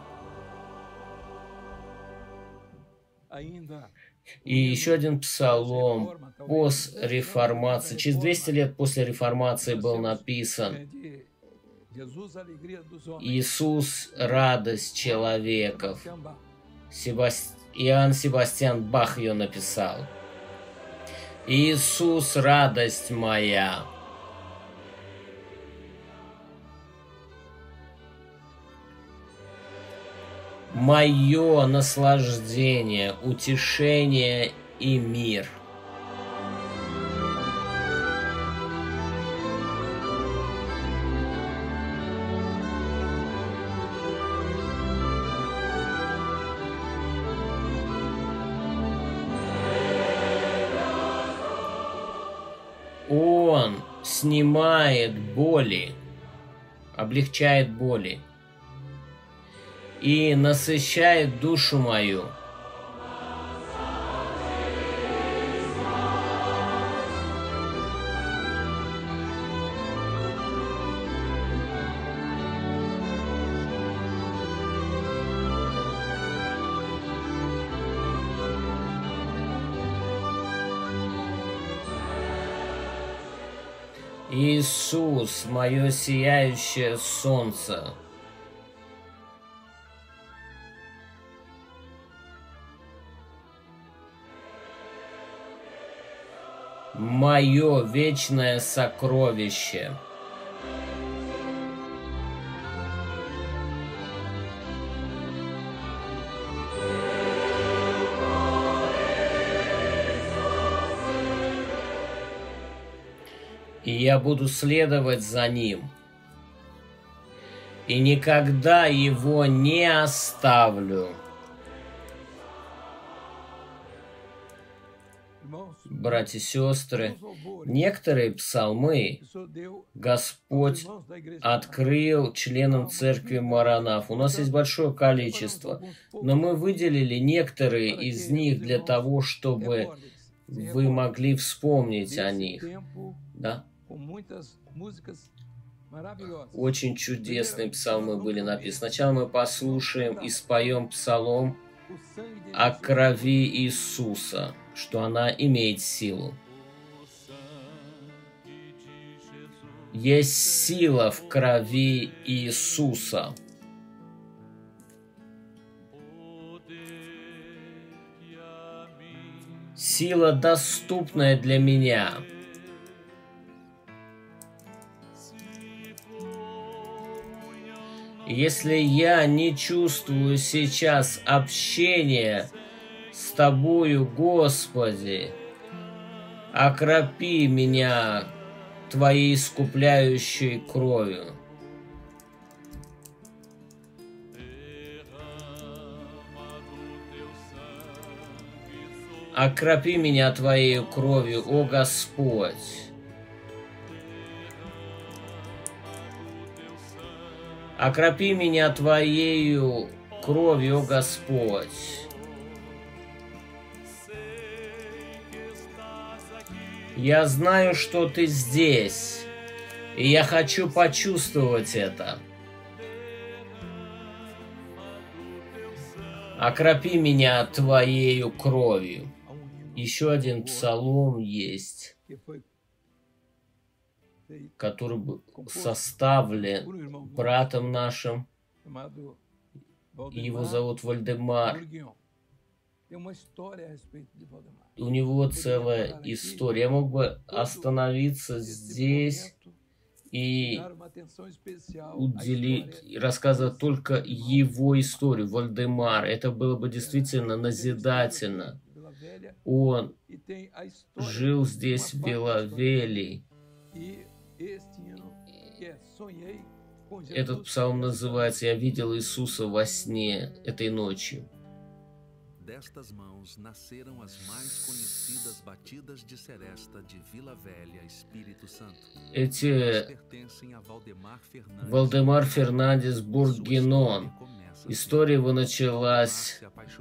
И еще один псалом постреформации, через 200 лет после реформации был написан. Иисус – радость человеков. Иоанн Себастьян Бах ее написал. Иисус – радость моя. мое наслаждение, утешение и мир. Он снимает боли, облегчает боли и насыщает душу мою. Иисус, мое сияющее солнце. Мое вечное сокровище. И я буду следовать за ним. И никогда его не оставлю. Братья и сестры, некоторые псалмы Господь открыл членам церкви Маранаф. У нас есть большое количество, но мы выделили некоторые из них для того, чтобы вы могли вспомнить о них. Да? Очень чудесные псалмы были написаны. Сначала мы послушаем и споем псалом о крови Иисуса, что она имеет силу. Есть сила в крови Иисуса. Сила, доступная для меня. Если я не чувствую сейчас общения с Тобою, Господи, окропи меня Твоей искупляющей кровью. Окропи меня Твоей кровью, о Господь. Окропи меня Твоею кровью, о Господь. Я знаю, что Ты здесь, и я хочу почувствовать это. Окропи меня Твоею кровью. Еще один псалом есть, который был составлен братом нашим. Его зовут Вальдемар. У него целая история. Я мог бы остановиться здесь и рассказывать только его историю, Вальдемар. Это было бы действительно назидательно. Он жил здесь, в Вила-Веле. Этот псалм называется «Я видел Иисуса во сне этой ночью». Destas mãos nasceram as mais conhecidas batidas de seresta de Vila Velha, Espírito Santo. Эти Вальдемар Фернандес Бургинон. История его началась,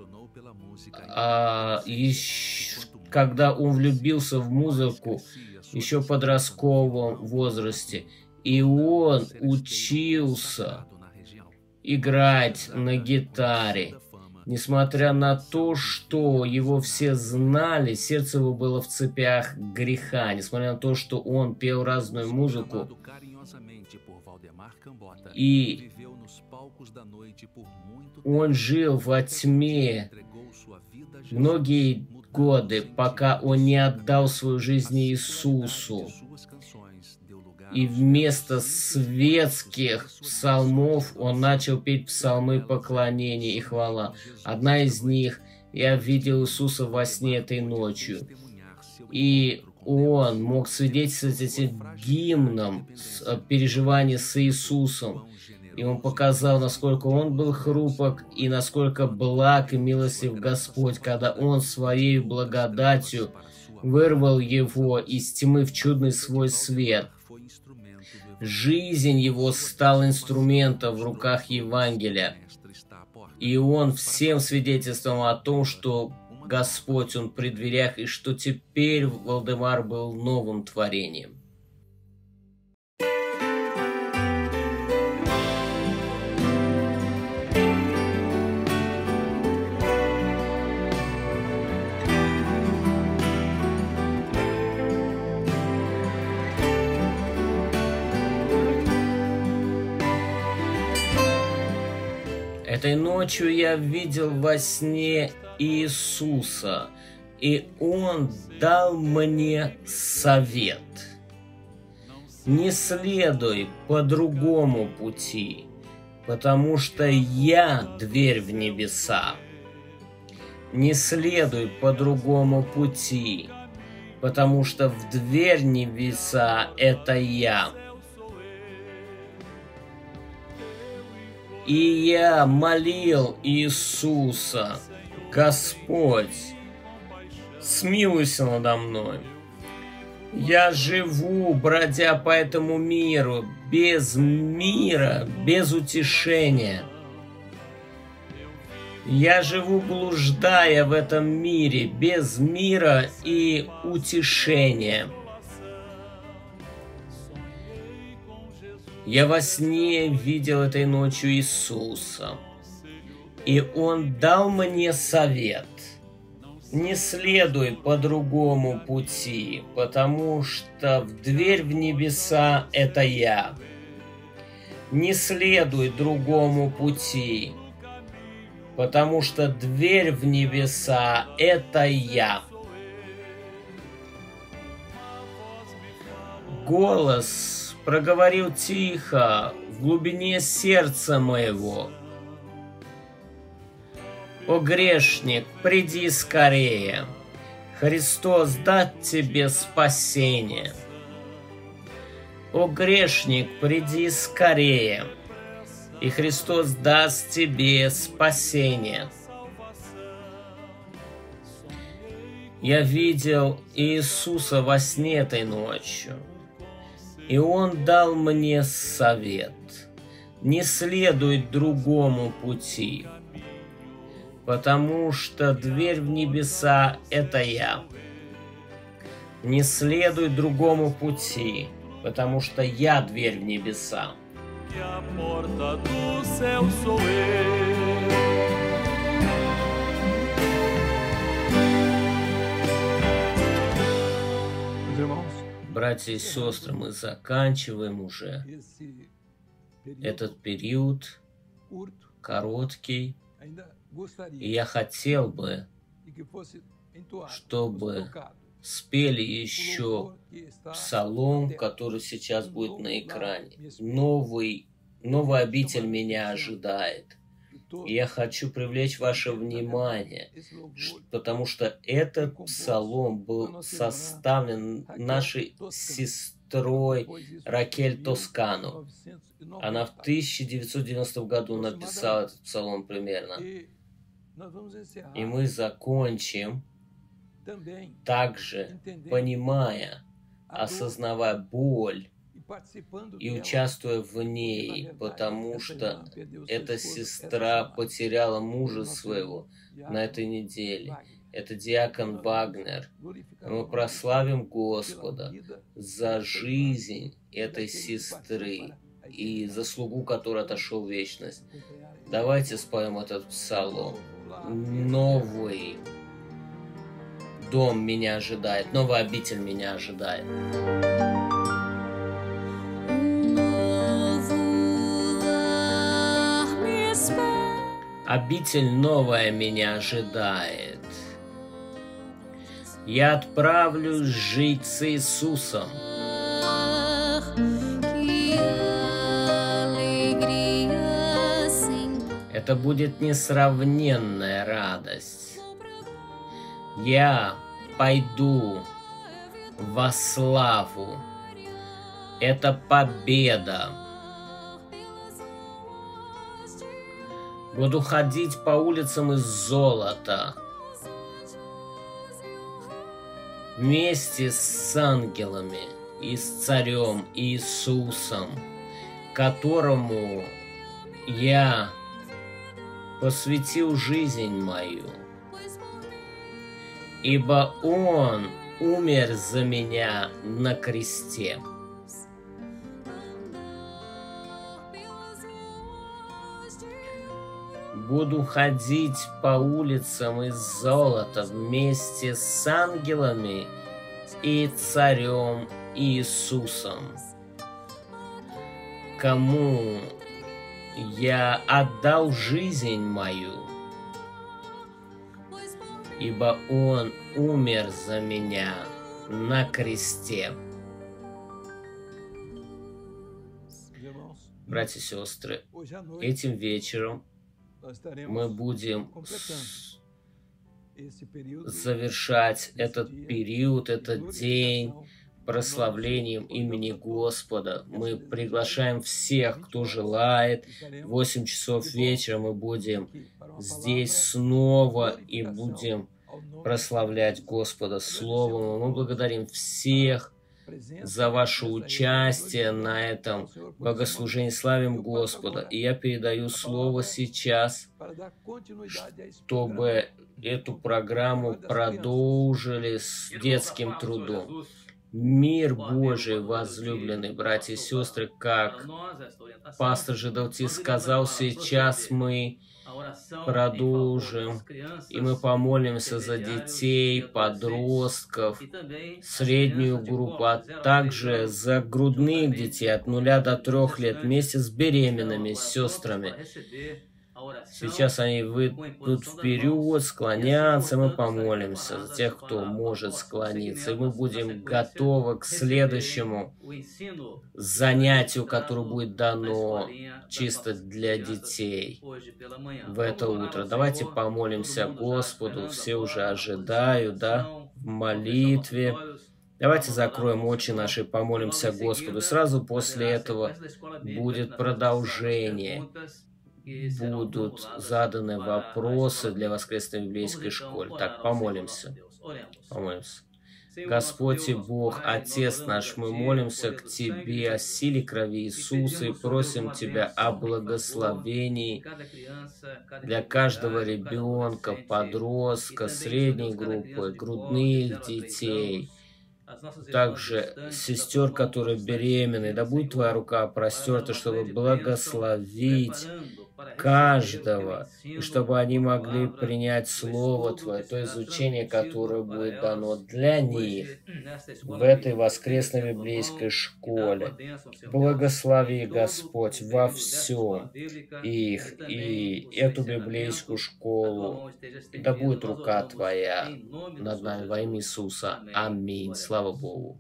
когда он влюбился в музыку еще в подростковом возрасте. И он учился играть на гитаре. Несмотря на то, что его все знали, сердце его было в цепях греха. Несмотря на то, что он пел разную музыку. И он жил во тьме многие годы, пока он не отдал свою жизнь Иисусу. И вместо светских псалмов он начал петь псалмы поклонения и хвала. Одна из них: я видел Иисуса во сне этой ночью. И он мог свидетельствовать этим гимном переживания с Иисусом. И он показал, насколько он был хрупок и насколько благ и милостив Господь, когда он своей благодатью вырвал его из тьмы в чудный свой свет. Жизнь его стала инструментом в руках Евангелия. И он всем свидетельствовал о том, что Господь, он при дверях, и что теперь Валдемар был новым творением. Этой ночью я видел во сне Иисуса, и Он дал мне совет. Не следуй по другому пути, потому что я дверь в небеса. Не следуй по другому пути, потому что в дверь небеса это я. И я молил Иисуса: Господь, смилуйся надо мной. Я живу, бродя по этому миру, без мира, без утешения. Я живу, блуждая в этом мире, без мира и утешения. Я во сне видел этой ночью Иисуса, и Он дал мне совет: не следуй по другому пути, потому что в дверь в небеса это я. Не следуй другому пути, потому что дверь в небеса это я. Голос проговорил тихо в глубине сердца моего: «О грешник, приди скорее, Христос даст тебе спасение. О грешник, приди скорее, и Христос даст тебе спасение». Я видел Иисуса во сне этой ночью, и Он дал мне совет: не следуй другому пути, потому что дверь в небеса – это я. Не следуй другому пути, потому что я дверь в небеса. Братья и сестры, мы заканчиваем уже этот период короткий. И я хотел бы, чтобы спели еще псалом, который сейчас будет на экране. Новая обитель меня ожидает. И я хочу привлечь ваше внимание, потому что этот псалом был составлен нашей сестрой Ракель Тоскано. Она в 1990 году написала этот псалом примерно. И мы закончим также, понимая, осознавая боль и участвуя в ней, потому что эта сестра потеряла мужа своего на этой неделе. Это диакон Вагнер. Мы прославим Господа за жизнь этой сестры и заслугу, которая отошел в вечность. Давайте споем этот псалом. Новый дом меня ожидает, новая обитель меня ожидает. Обитель новая меня ожидает. Я отправлюсь жить с Иисусом. Это будет несравненная радость. Я пойду во славу. Это победа. Буду ходить по улицам из золота. Вместе с ангелами и с царем Иисусом, которому я посвятил жизнь мою, ибо Он умер за меня на кресте. Буду ходить по улицам из золота вместе с ангелами и царем Иисусом, кому я отдал жизнь мою, ибо Он умер за меня на кресте. Братья и сестры, этим вечером мы будем завершать этот период, этот день прославлением имени Господа. Мы приглашаем всех, кто желает. В 8 часов вечера мы будем здесь снова и будем прославлять Господа Словом. Мы благодарим всех за ваше участие на этом богослужении. Славим Господа. И я передаю слово сейчас, чтобы эту программу продолжили с детским трудом. Мир Божий, возлюбленные братья и сестры, как пастор Жидалти сказал, сейчас мы продолжим, и мы помолимся за детей, подростков, среднюю группу, а также за грудных детей от 0 до 3 лет вместе с беременными сестрами. Сейчас они выйдут вперед, склонятся, мы помолимся за тех, кто может склониться. И мы будем готовы к следующему занятию, которое будет дано чисто для детей в это утро. Давайте помолимся Господу, все уже ожидают, да, в молитве. Давайте закроем очи наши и помолимся Господу. Сразу после этого будет продолжение. Будут заданы вопросы для воскресной библейской школы. Так, помолимся. Помолимся. Господь и Бог, Отец наш, мы молимся к Тебе о силе крови Иисуса и просим Тебя о благословении для каждого ребенка, подростка, средней группы, грудных детей, также сестер, которые беременны. Да будет Твоя рука простерта, чтобы благословить каждого, и чтобы они могли принять Слово Твое, то изучение, которое будет дано для них в этой воскресной библейской школе. Благослови, Господь, во всем их и эту библейскую школу. Да будет рука Твоя над нами во имя Иисуса. Аминь. Слава Богу.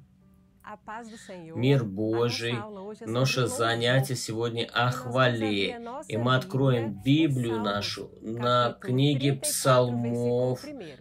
Мир Божий. Наше занятие сегодня о хвале. И мы откроем Библию нашу на книге Псалмов,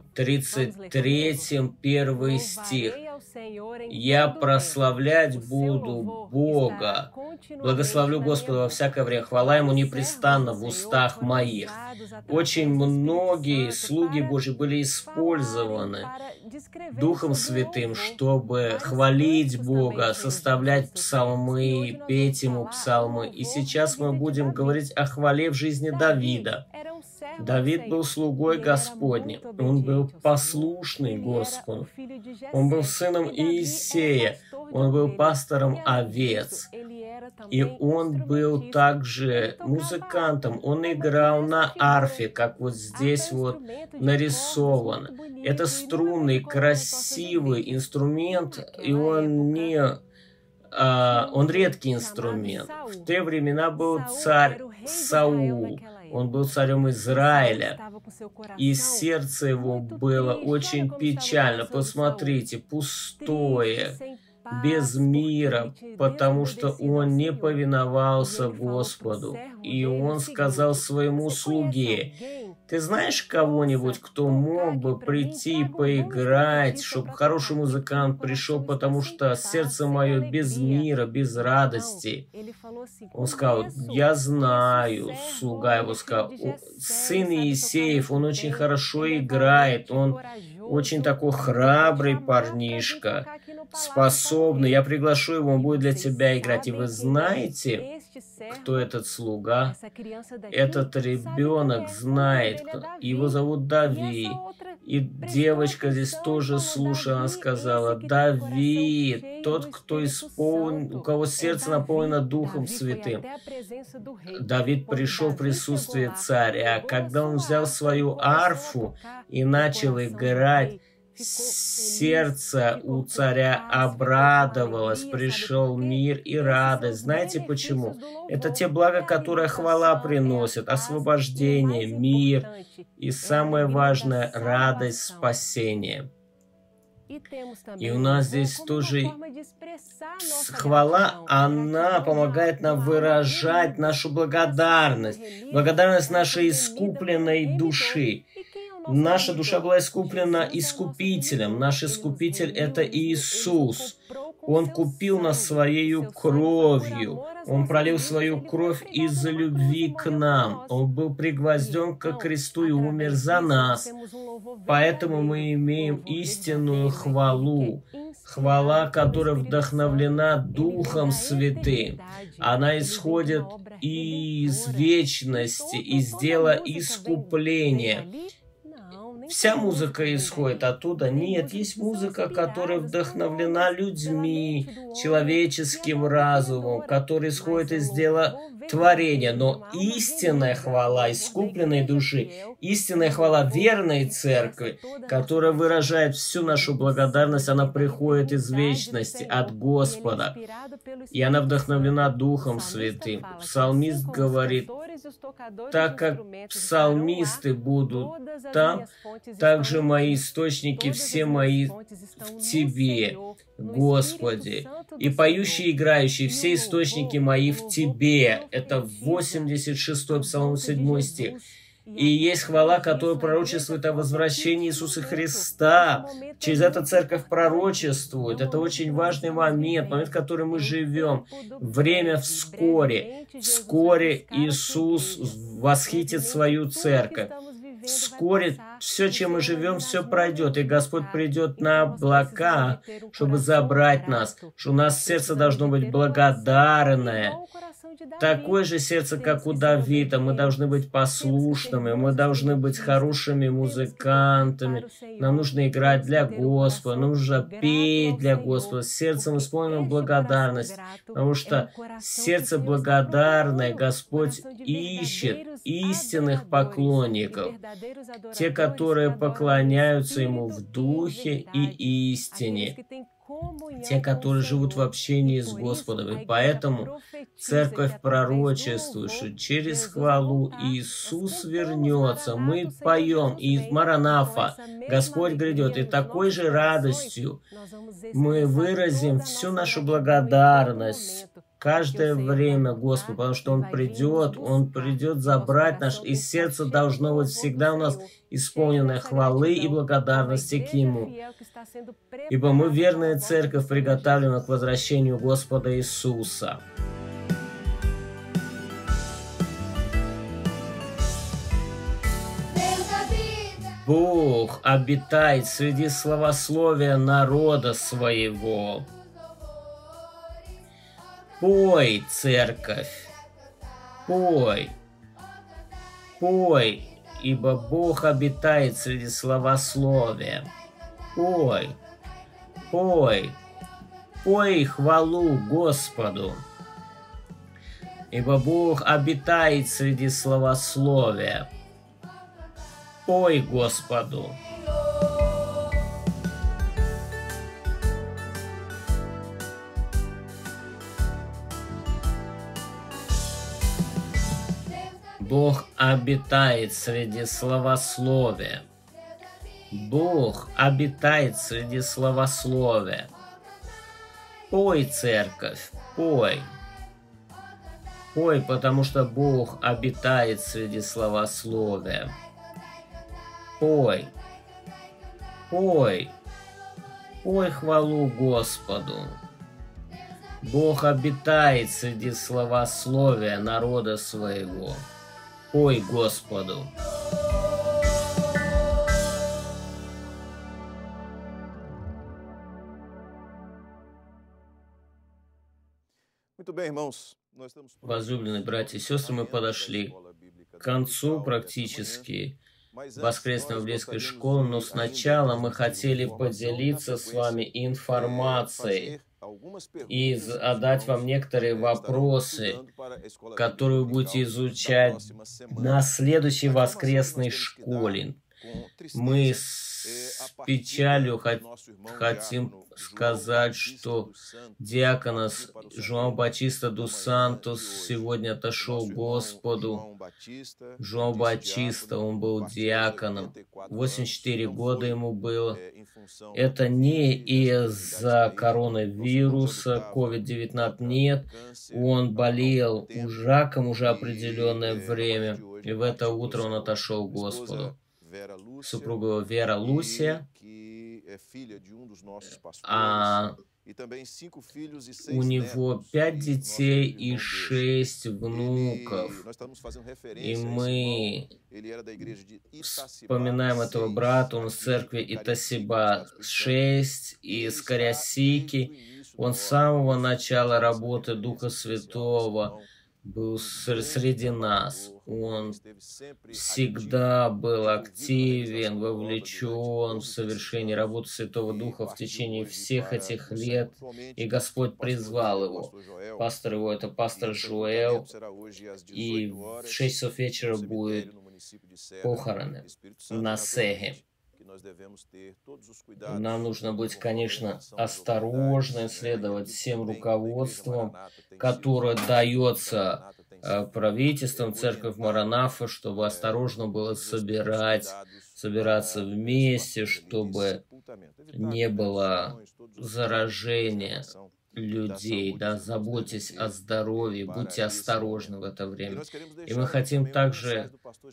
33, 1 стих. «Я прославлять буду Бога, благословлю Господа во всякое время, хвала Ему непрестанно в устах моих». Очень многие слуги Божьи были использованы Духом Святым, чтобы хвалить Бога, составлять псалмы, петь Ему псалмы. И сейчас мы будем говорить о хвале в жизни Давида. Давид был слугой Господним, он был послушный Господу, он был сыном Иисея, он был пастором овец, и он был также музыкантом, он играл на арфе, как вот здесь вот нарисовано. Это струнный, красивый инструмент, и он редкий инструмент. В те времена был царь Саул. Он был царем Израиля, и сердце его было очень печально. Посмотрите, пустое, без мира, потому что он не повиновался Господу. И он сказал своему слуге: «Ты знаешь кого-нибудь, кто мог бы прийти и поиграть, чтобы хороший музыкант пришел, потому что сердце мое без мира, без радости?» Он сказал: «Я знаю». Слуга его сказал: «Сын Иисеев, он очень хорошо играет, он очень такой храбрый парнишка, способный. Я приглашу его, он будет для тебя играть». И вы знаете, кто этот слуга? Этот ребенок знает, его зовут Давид. И девочка здесь тоже слушала, она сказала: «Давид, тот, кто исполнен, у кого сердце наполнено Духом Святым». Давид пришел в присутствие царя. Когда он взял свою арфу и начал играть, сердце у царя обрадовалось, пришел мир и радость. Знаете почему? Это те блага, которые хвала приносит: освобождение, мир и, самое важное, радость спасения. И у нас здесь тоже хвала, она помогает нам выражать нашу благодарность, благодарность нашей искупленной души. Наша душа была искуплена Искупителем. Наш Искупитель – это Иисус. Он купил нас Своей кровью. Он пролил свою кровь из-за любви к нам. Он был пригвозден к кресту и умер за нас. Поэтому мы имеем истинную хвалу. Хвала, которая вдохновлена Духом Святым. Она исходит из вечности, из дела искупления. Вся музыка исходит оттуда. Нет, есть музыка, которая вдохновлена людьми, человеческим разумом, которая исходит из дела творения. Но истинная хвала искупленной души, истинная хвала верной церкви, которая выражает всю нашу благодарность, она приходит из вечности, от Господа. И она вдохновлена Духом Святым. Псалмист говорит: «Так как псалмисты будут там, также мои источники все мои в Тебе, Господи. И поющие, играющие, все источники мои в Тебе». Это 86-й Псалом, 7 стих. И есть хвала, которая пророчествует о возвращении Иисуса Христа. Через это церковь пророчествует. Это очень важный момент в который мы живем. Время вскоре. Вскоре Иисус восхитит свою церковь. Вскоре все, чем мы живем, все пройдет, и Господь придет на облака, чтобы забрать нас. Что у нас сердце должно быть благодарное. Такое же сердце, как у Давида. Мы должны быть послушными, мы должны быть хорошими музыкантами. Нам нужно играть для Господа, нам нужно петь для Господа. Сердцем исполненным благодарность, потому что сердце благодарное Господь ищет истинных поклонников. Те, которые поклоняются Ему в духе и истине. Те, которые живут в общении с Господом. И поэтому церковь пророчествует, что через хвалу Иисус вернется. Мы поем, и Маранафа, Господь грядет. И такой же радостью мы выразим всю нашу благодарность каждое время Господу, потому что Он придет забрать наш, и сердце должно быть всегда у нас исполненное хвалы и благодарности к Ему. Ибо мы верная церковь, приготовлена к возвращению Господа Иисуса. Бог обитает среди славословия народа своего. Пой, церковь, пой, пой, ибо Бог обитает среди славословия. Пой, пой, пой хвалу Господу, ибо Бог обитает среди славословия. Пой Господу. Бог обитает среди славословия. Бог обитает среди славословия. Пой, церковь, пой. Пой, потому что Бог обитает среди словословия. Пой, пой, пой хвалу Господу. Бог обитает среди словословия народа своего. Пой Господу. Возлюбленные братья и сестры, мы подошли к концу практически воскресной библейской школы, но сначала мы хотели поделиться с вами информацией и задать вам некоторые вопросы, которые вы будете изучать на следующей воскресной школе. Мы с печалью хотим сказать, что диаконос Жоão Батиста dos Santos сегодня отошел к Господу. Жоão Батиста, он был диаконом. 84 года ему было. Это не из-за коронавируса, COVID-19, нет. Он болел раком уже определенное время, и в это утро он отошел к Господу. Супруга его Вера Лúcia, а у него 5 детей и 6 внуков. И мы вспоминаем этого брата, он из церкви Итасиба 6, из Кариасики. Он с самого начала работы Духа Святого был среди нас. Он всегда был активен, вовлечен в совершение работы Святого Духа в течение всех этих лет, и Господь призвал его. Пастор его — это пастор Жуэл, и в 6 часов вечера будет похороны на Сеге. Нам нужно быть, конечно, осторожным, следовать всем руководствам, которое дается правительством, церковь Маранафа, чтобы осторожно было собираться вместе, чтобы не было заражения людей, да, заботьтесь о здоровье, будьте осторожны в это время. И мы хотим также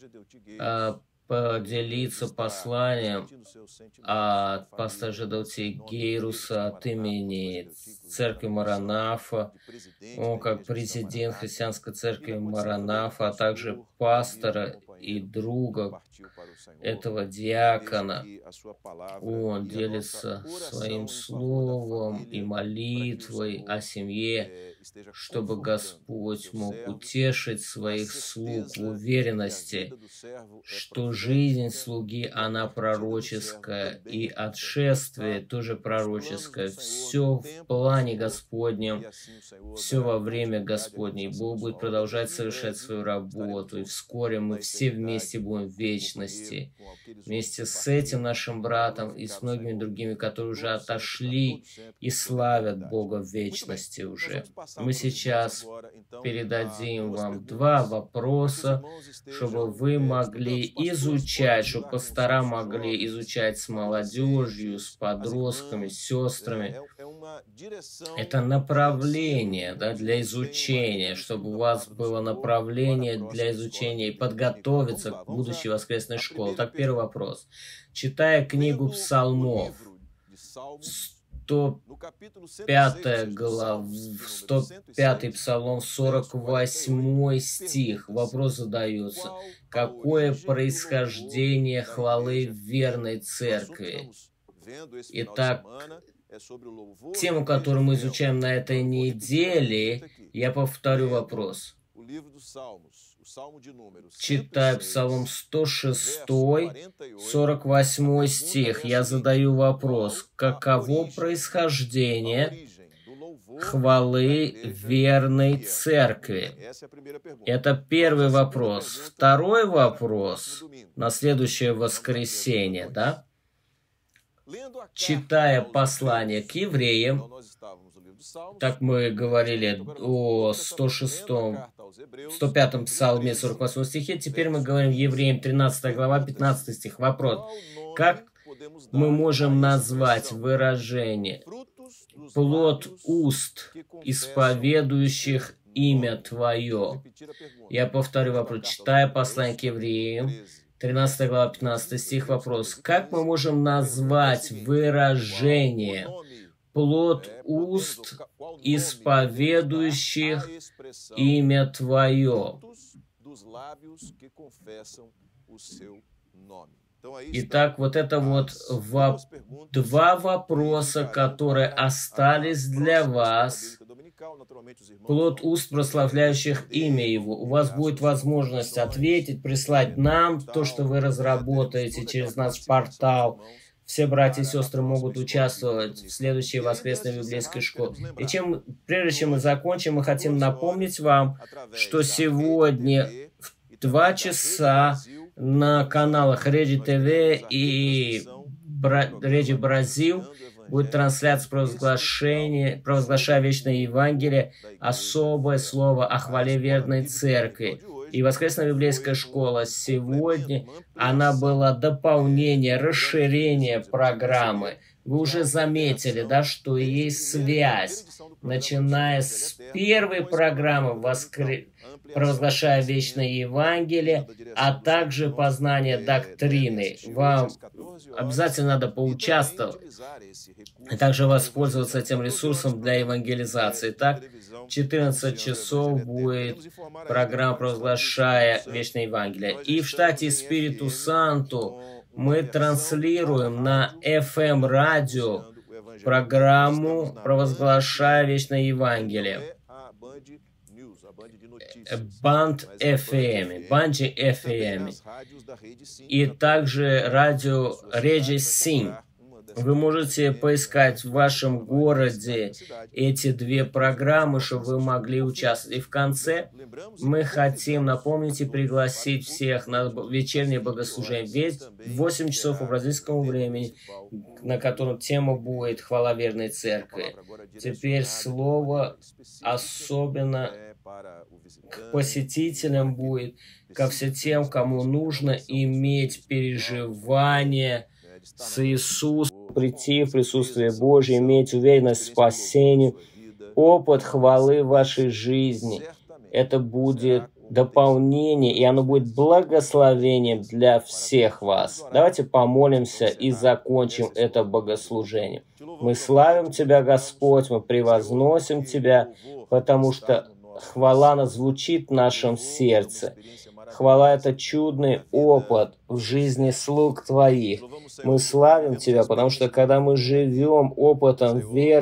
поделиться посланием от пастора Жедоти Гейруса от имени церкви Маранафа, он как президент христианской церкви Маранафа, а также пастора и друга этого диакона. Он делится своим словом и молитвой о семье, чтобы Господь мог утешить своих слуг в уверенности, что жизнь слуги, она пророческая, и отшествие тоже пророческое. Все в плане Господнем, все во время Господне. Бог будет продолжать совершать свою работу, и вскоре мы все вместе будем в вечности. Вместе с этим нашим братом и с многими другими, которые уже отошли и славят Бога в вечности уже. Мы сейчас передадим вам 2 вопроса, чтобы вы могли изучать, чтобы пастора могли изучать с молодежью, с подростками, с сестрами. Это направление, да, для изучения, чтобы у вас было направление для изучения и подготовиться к будущей воскресной школе. Так, первый вопрос. Читая книгу Псалмов, 105 глава, 105 Псалом, 48 стих. Вопрос задается. Какое происхождение хвалы верной церкви? Итак, тему, которую мы изучаем на этой неделе, я повторю вопрос. Читая Псалом 106, 48 стих, я задаю вопрос. Каково происхождение хвалы верной церкви? Это первый вопрос. Второй вопрос на следующее воскресенье, да? Читая послание к евреям, так мы говорили о 105 Псалме, 48 стихе, теперь мы говорим евреям 13 глава, 15 стих. Вопрос. Как мы можем назвать выражение плод уст, исповедующих имя Твое. Я повторю вопрос, читая послание к евреям, 13 глава, 15 стих, вопрос. Как мы можем назвать выражение плод уст, исповедующих имя Твое? Итак, вот это вот два вопроса, которые остались для вас. Плод уст, прославляющих имя Его. У вас будет возможность ответить, прислать нам то, что вы разработаете через наш портал. Все братья и сестры могут участвовать в следующей воскресной библейской школе. И прежде чем мы закончим, мы хотим напомнить вам, что сегодня в 2 часа на каналах Реди ТВ и Реди Бразил будет трансляция провозглашая вечное Евангелие, особое слово о хвале верной церкви. И воскресная библейская школа сегодня, она была дополнение, расширение программы. Вы уже заметили, да, что есть связь, начиная с первой программы провозглашая вечное Евангелие, а также познание доктрины. Вам обязательно надо поучаствовать, и также воспользоваться этим ресурсом для евангелизации. Так, в 14 часов будет программа провозглашая вечное Евангелие. И в штате Спириту Санту мы транслируем на FM-радио программу провозглашая вечное Евангелие. Банди FM. И также радио Реджи Синг. Вы можете поискать в вашем городе эти 2 программы, чтобы вы могли участвовать. И в конце мы хотим напомнить и пригласить всех на вечернее богослужение. Ведь в 8 часов по бразильскому времени, на котором тема будет «Хвала верной церкви». Теперь слово особенно к посетителям будет, ко всем тем, кому нужно иметь переживание с Иисусом, прийти в присутствие Божье, иметь уверенность в спасении, опыт хвалы в вашей жизни. Это будет дополнение, и оно будет благословением для всех вас. Давайте помолимся и закончим это богослужение. Мы славим Тебя, Господь, мы превозносим Тебя, потому что хвала звучит в нашем сердце. Хвала – это чудный опыт в жизни слуг Твоих. Мы славим Тебя, потому что когда мы живем опытом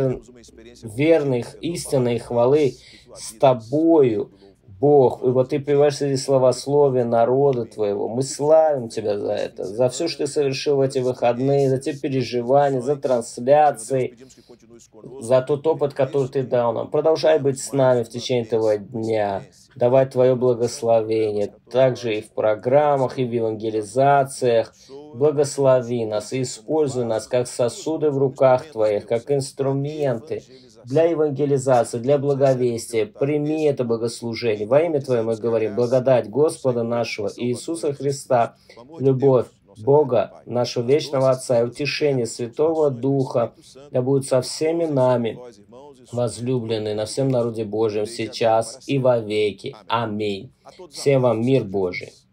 верных, истинной хвалы с Тобою, Бог, и вот Ты приводишь эти словословия народа Твоего, мы славим Тебя за это, за все, что Ты совершил в эти выходные, за те переживания, за трансляции, за тот опыт, который Ты дал нам. Продолжай быть с нами в течение этого дня, давать Твое благословение, также и в программах, и в евангелизациях. Благослови нас и используй нас как сосуды в руках Твоих, как инструменты для евангелизации, для благовестия. Прими это богослужение. Во имя Твое мы говорим: благодать Господа нашего Иисуса Христа, любовь Бога, нашего вечного Отца и утешение Святого Духа, да будет со всеми нами, возлюбленные, на всем народе Божьем, сейчас и во веки. Аминь. Всем вам мир Божий.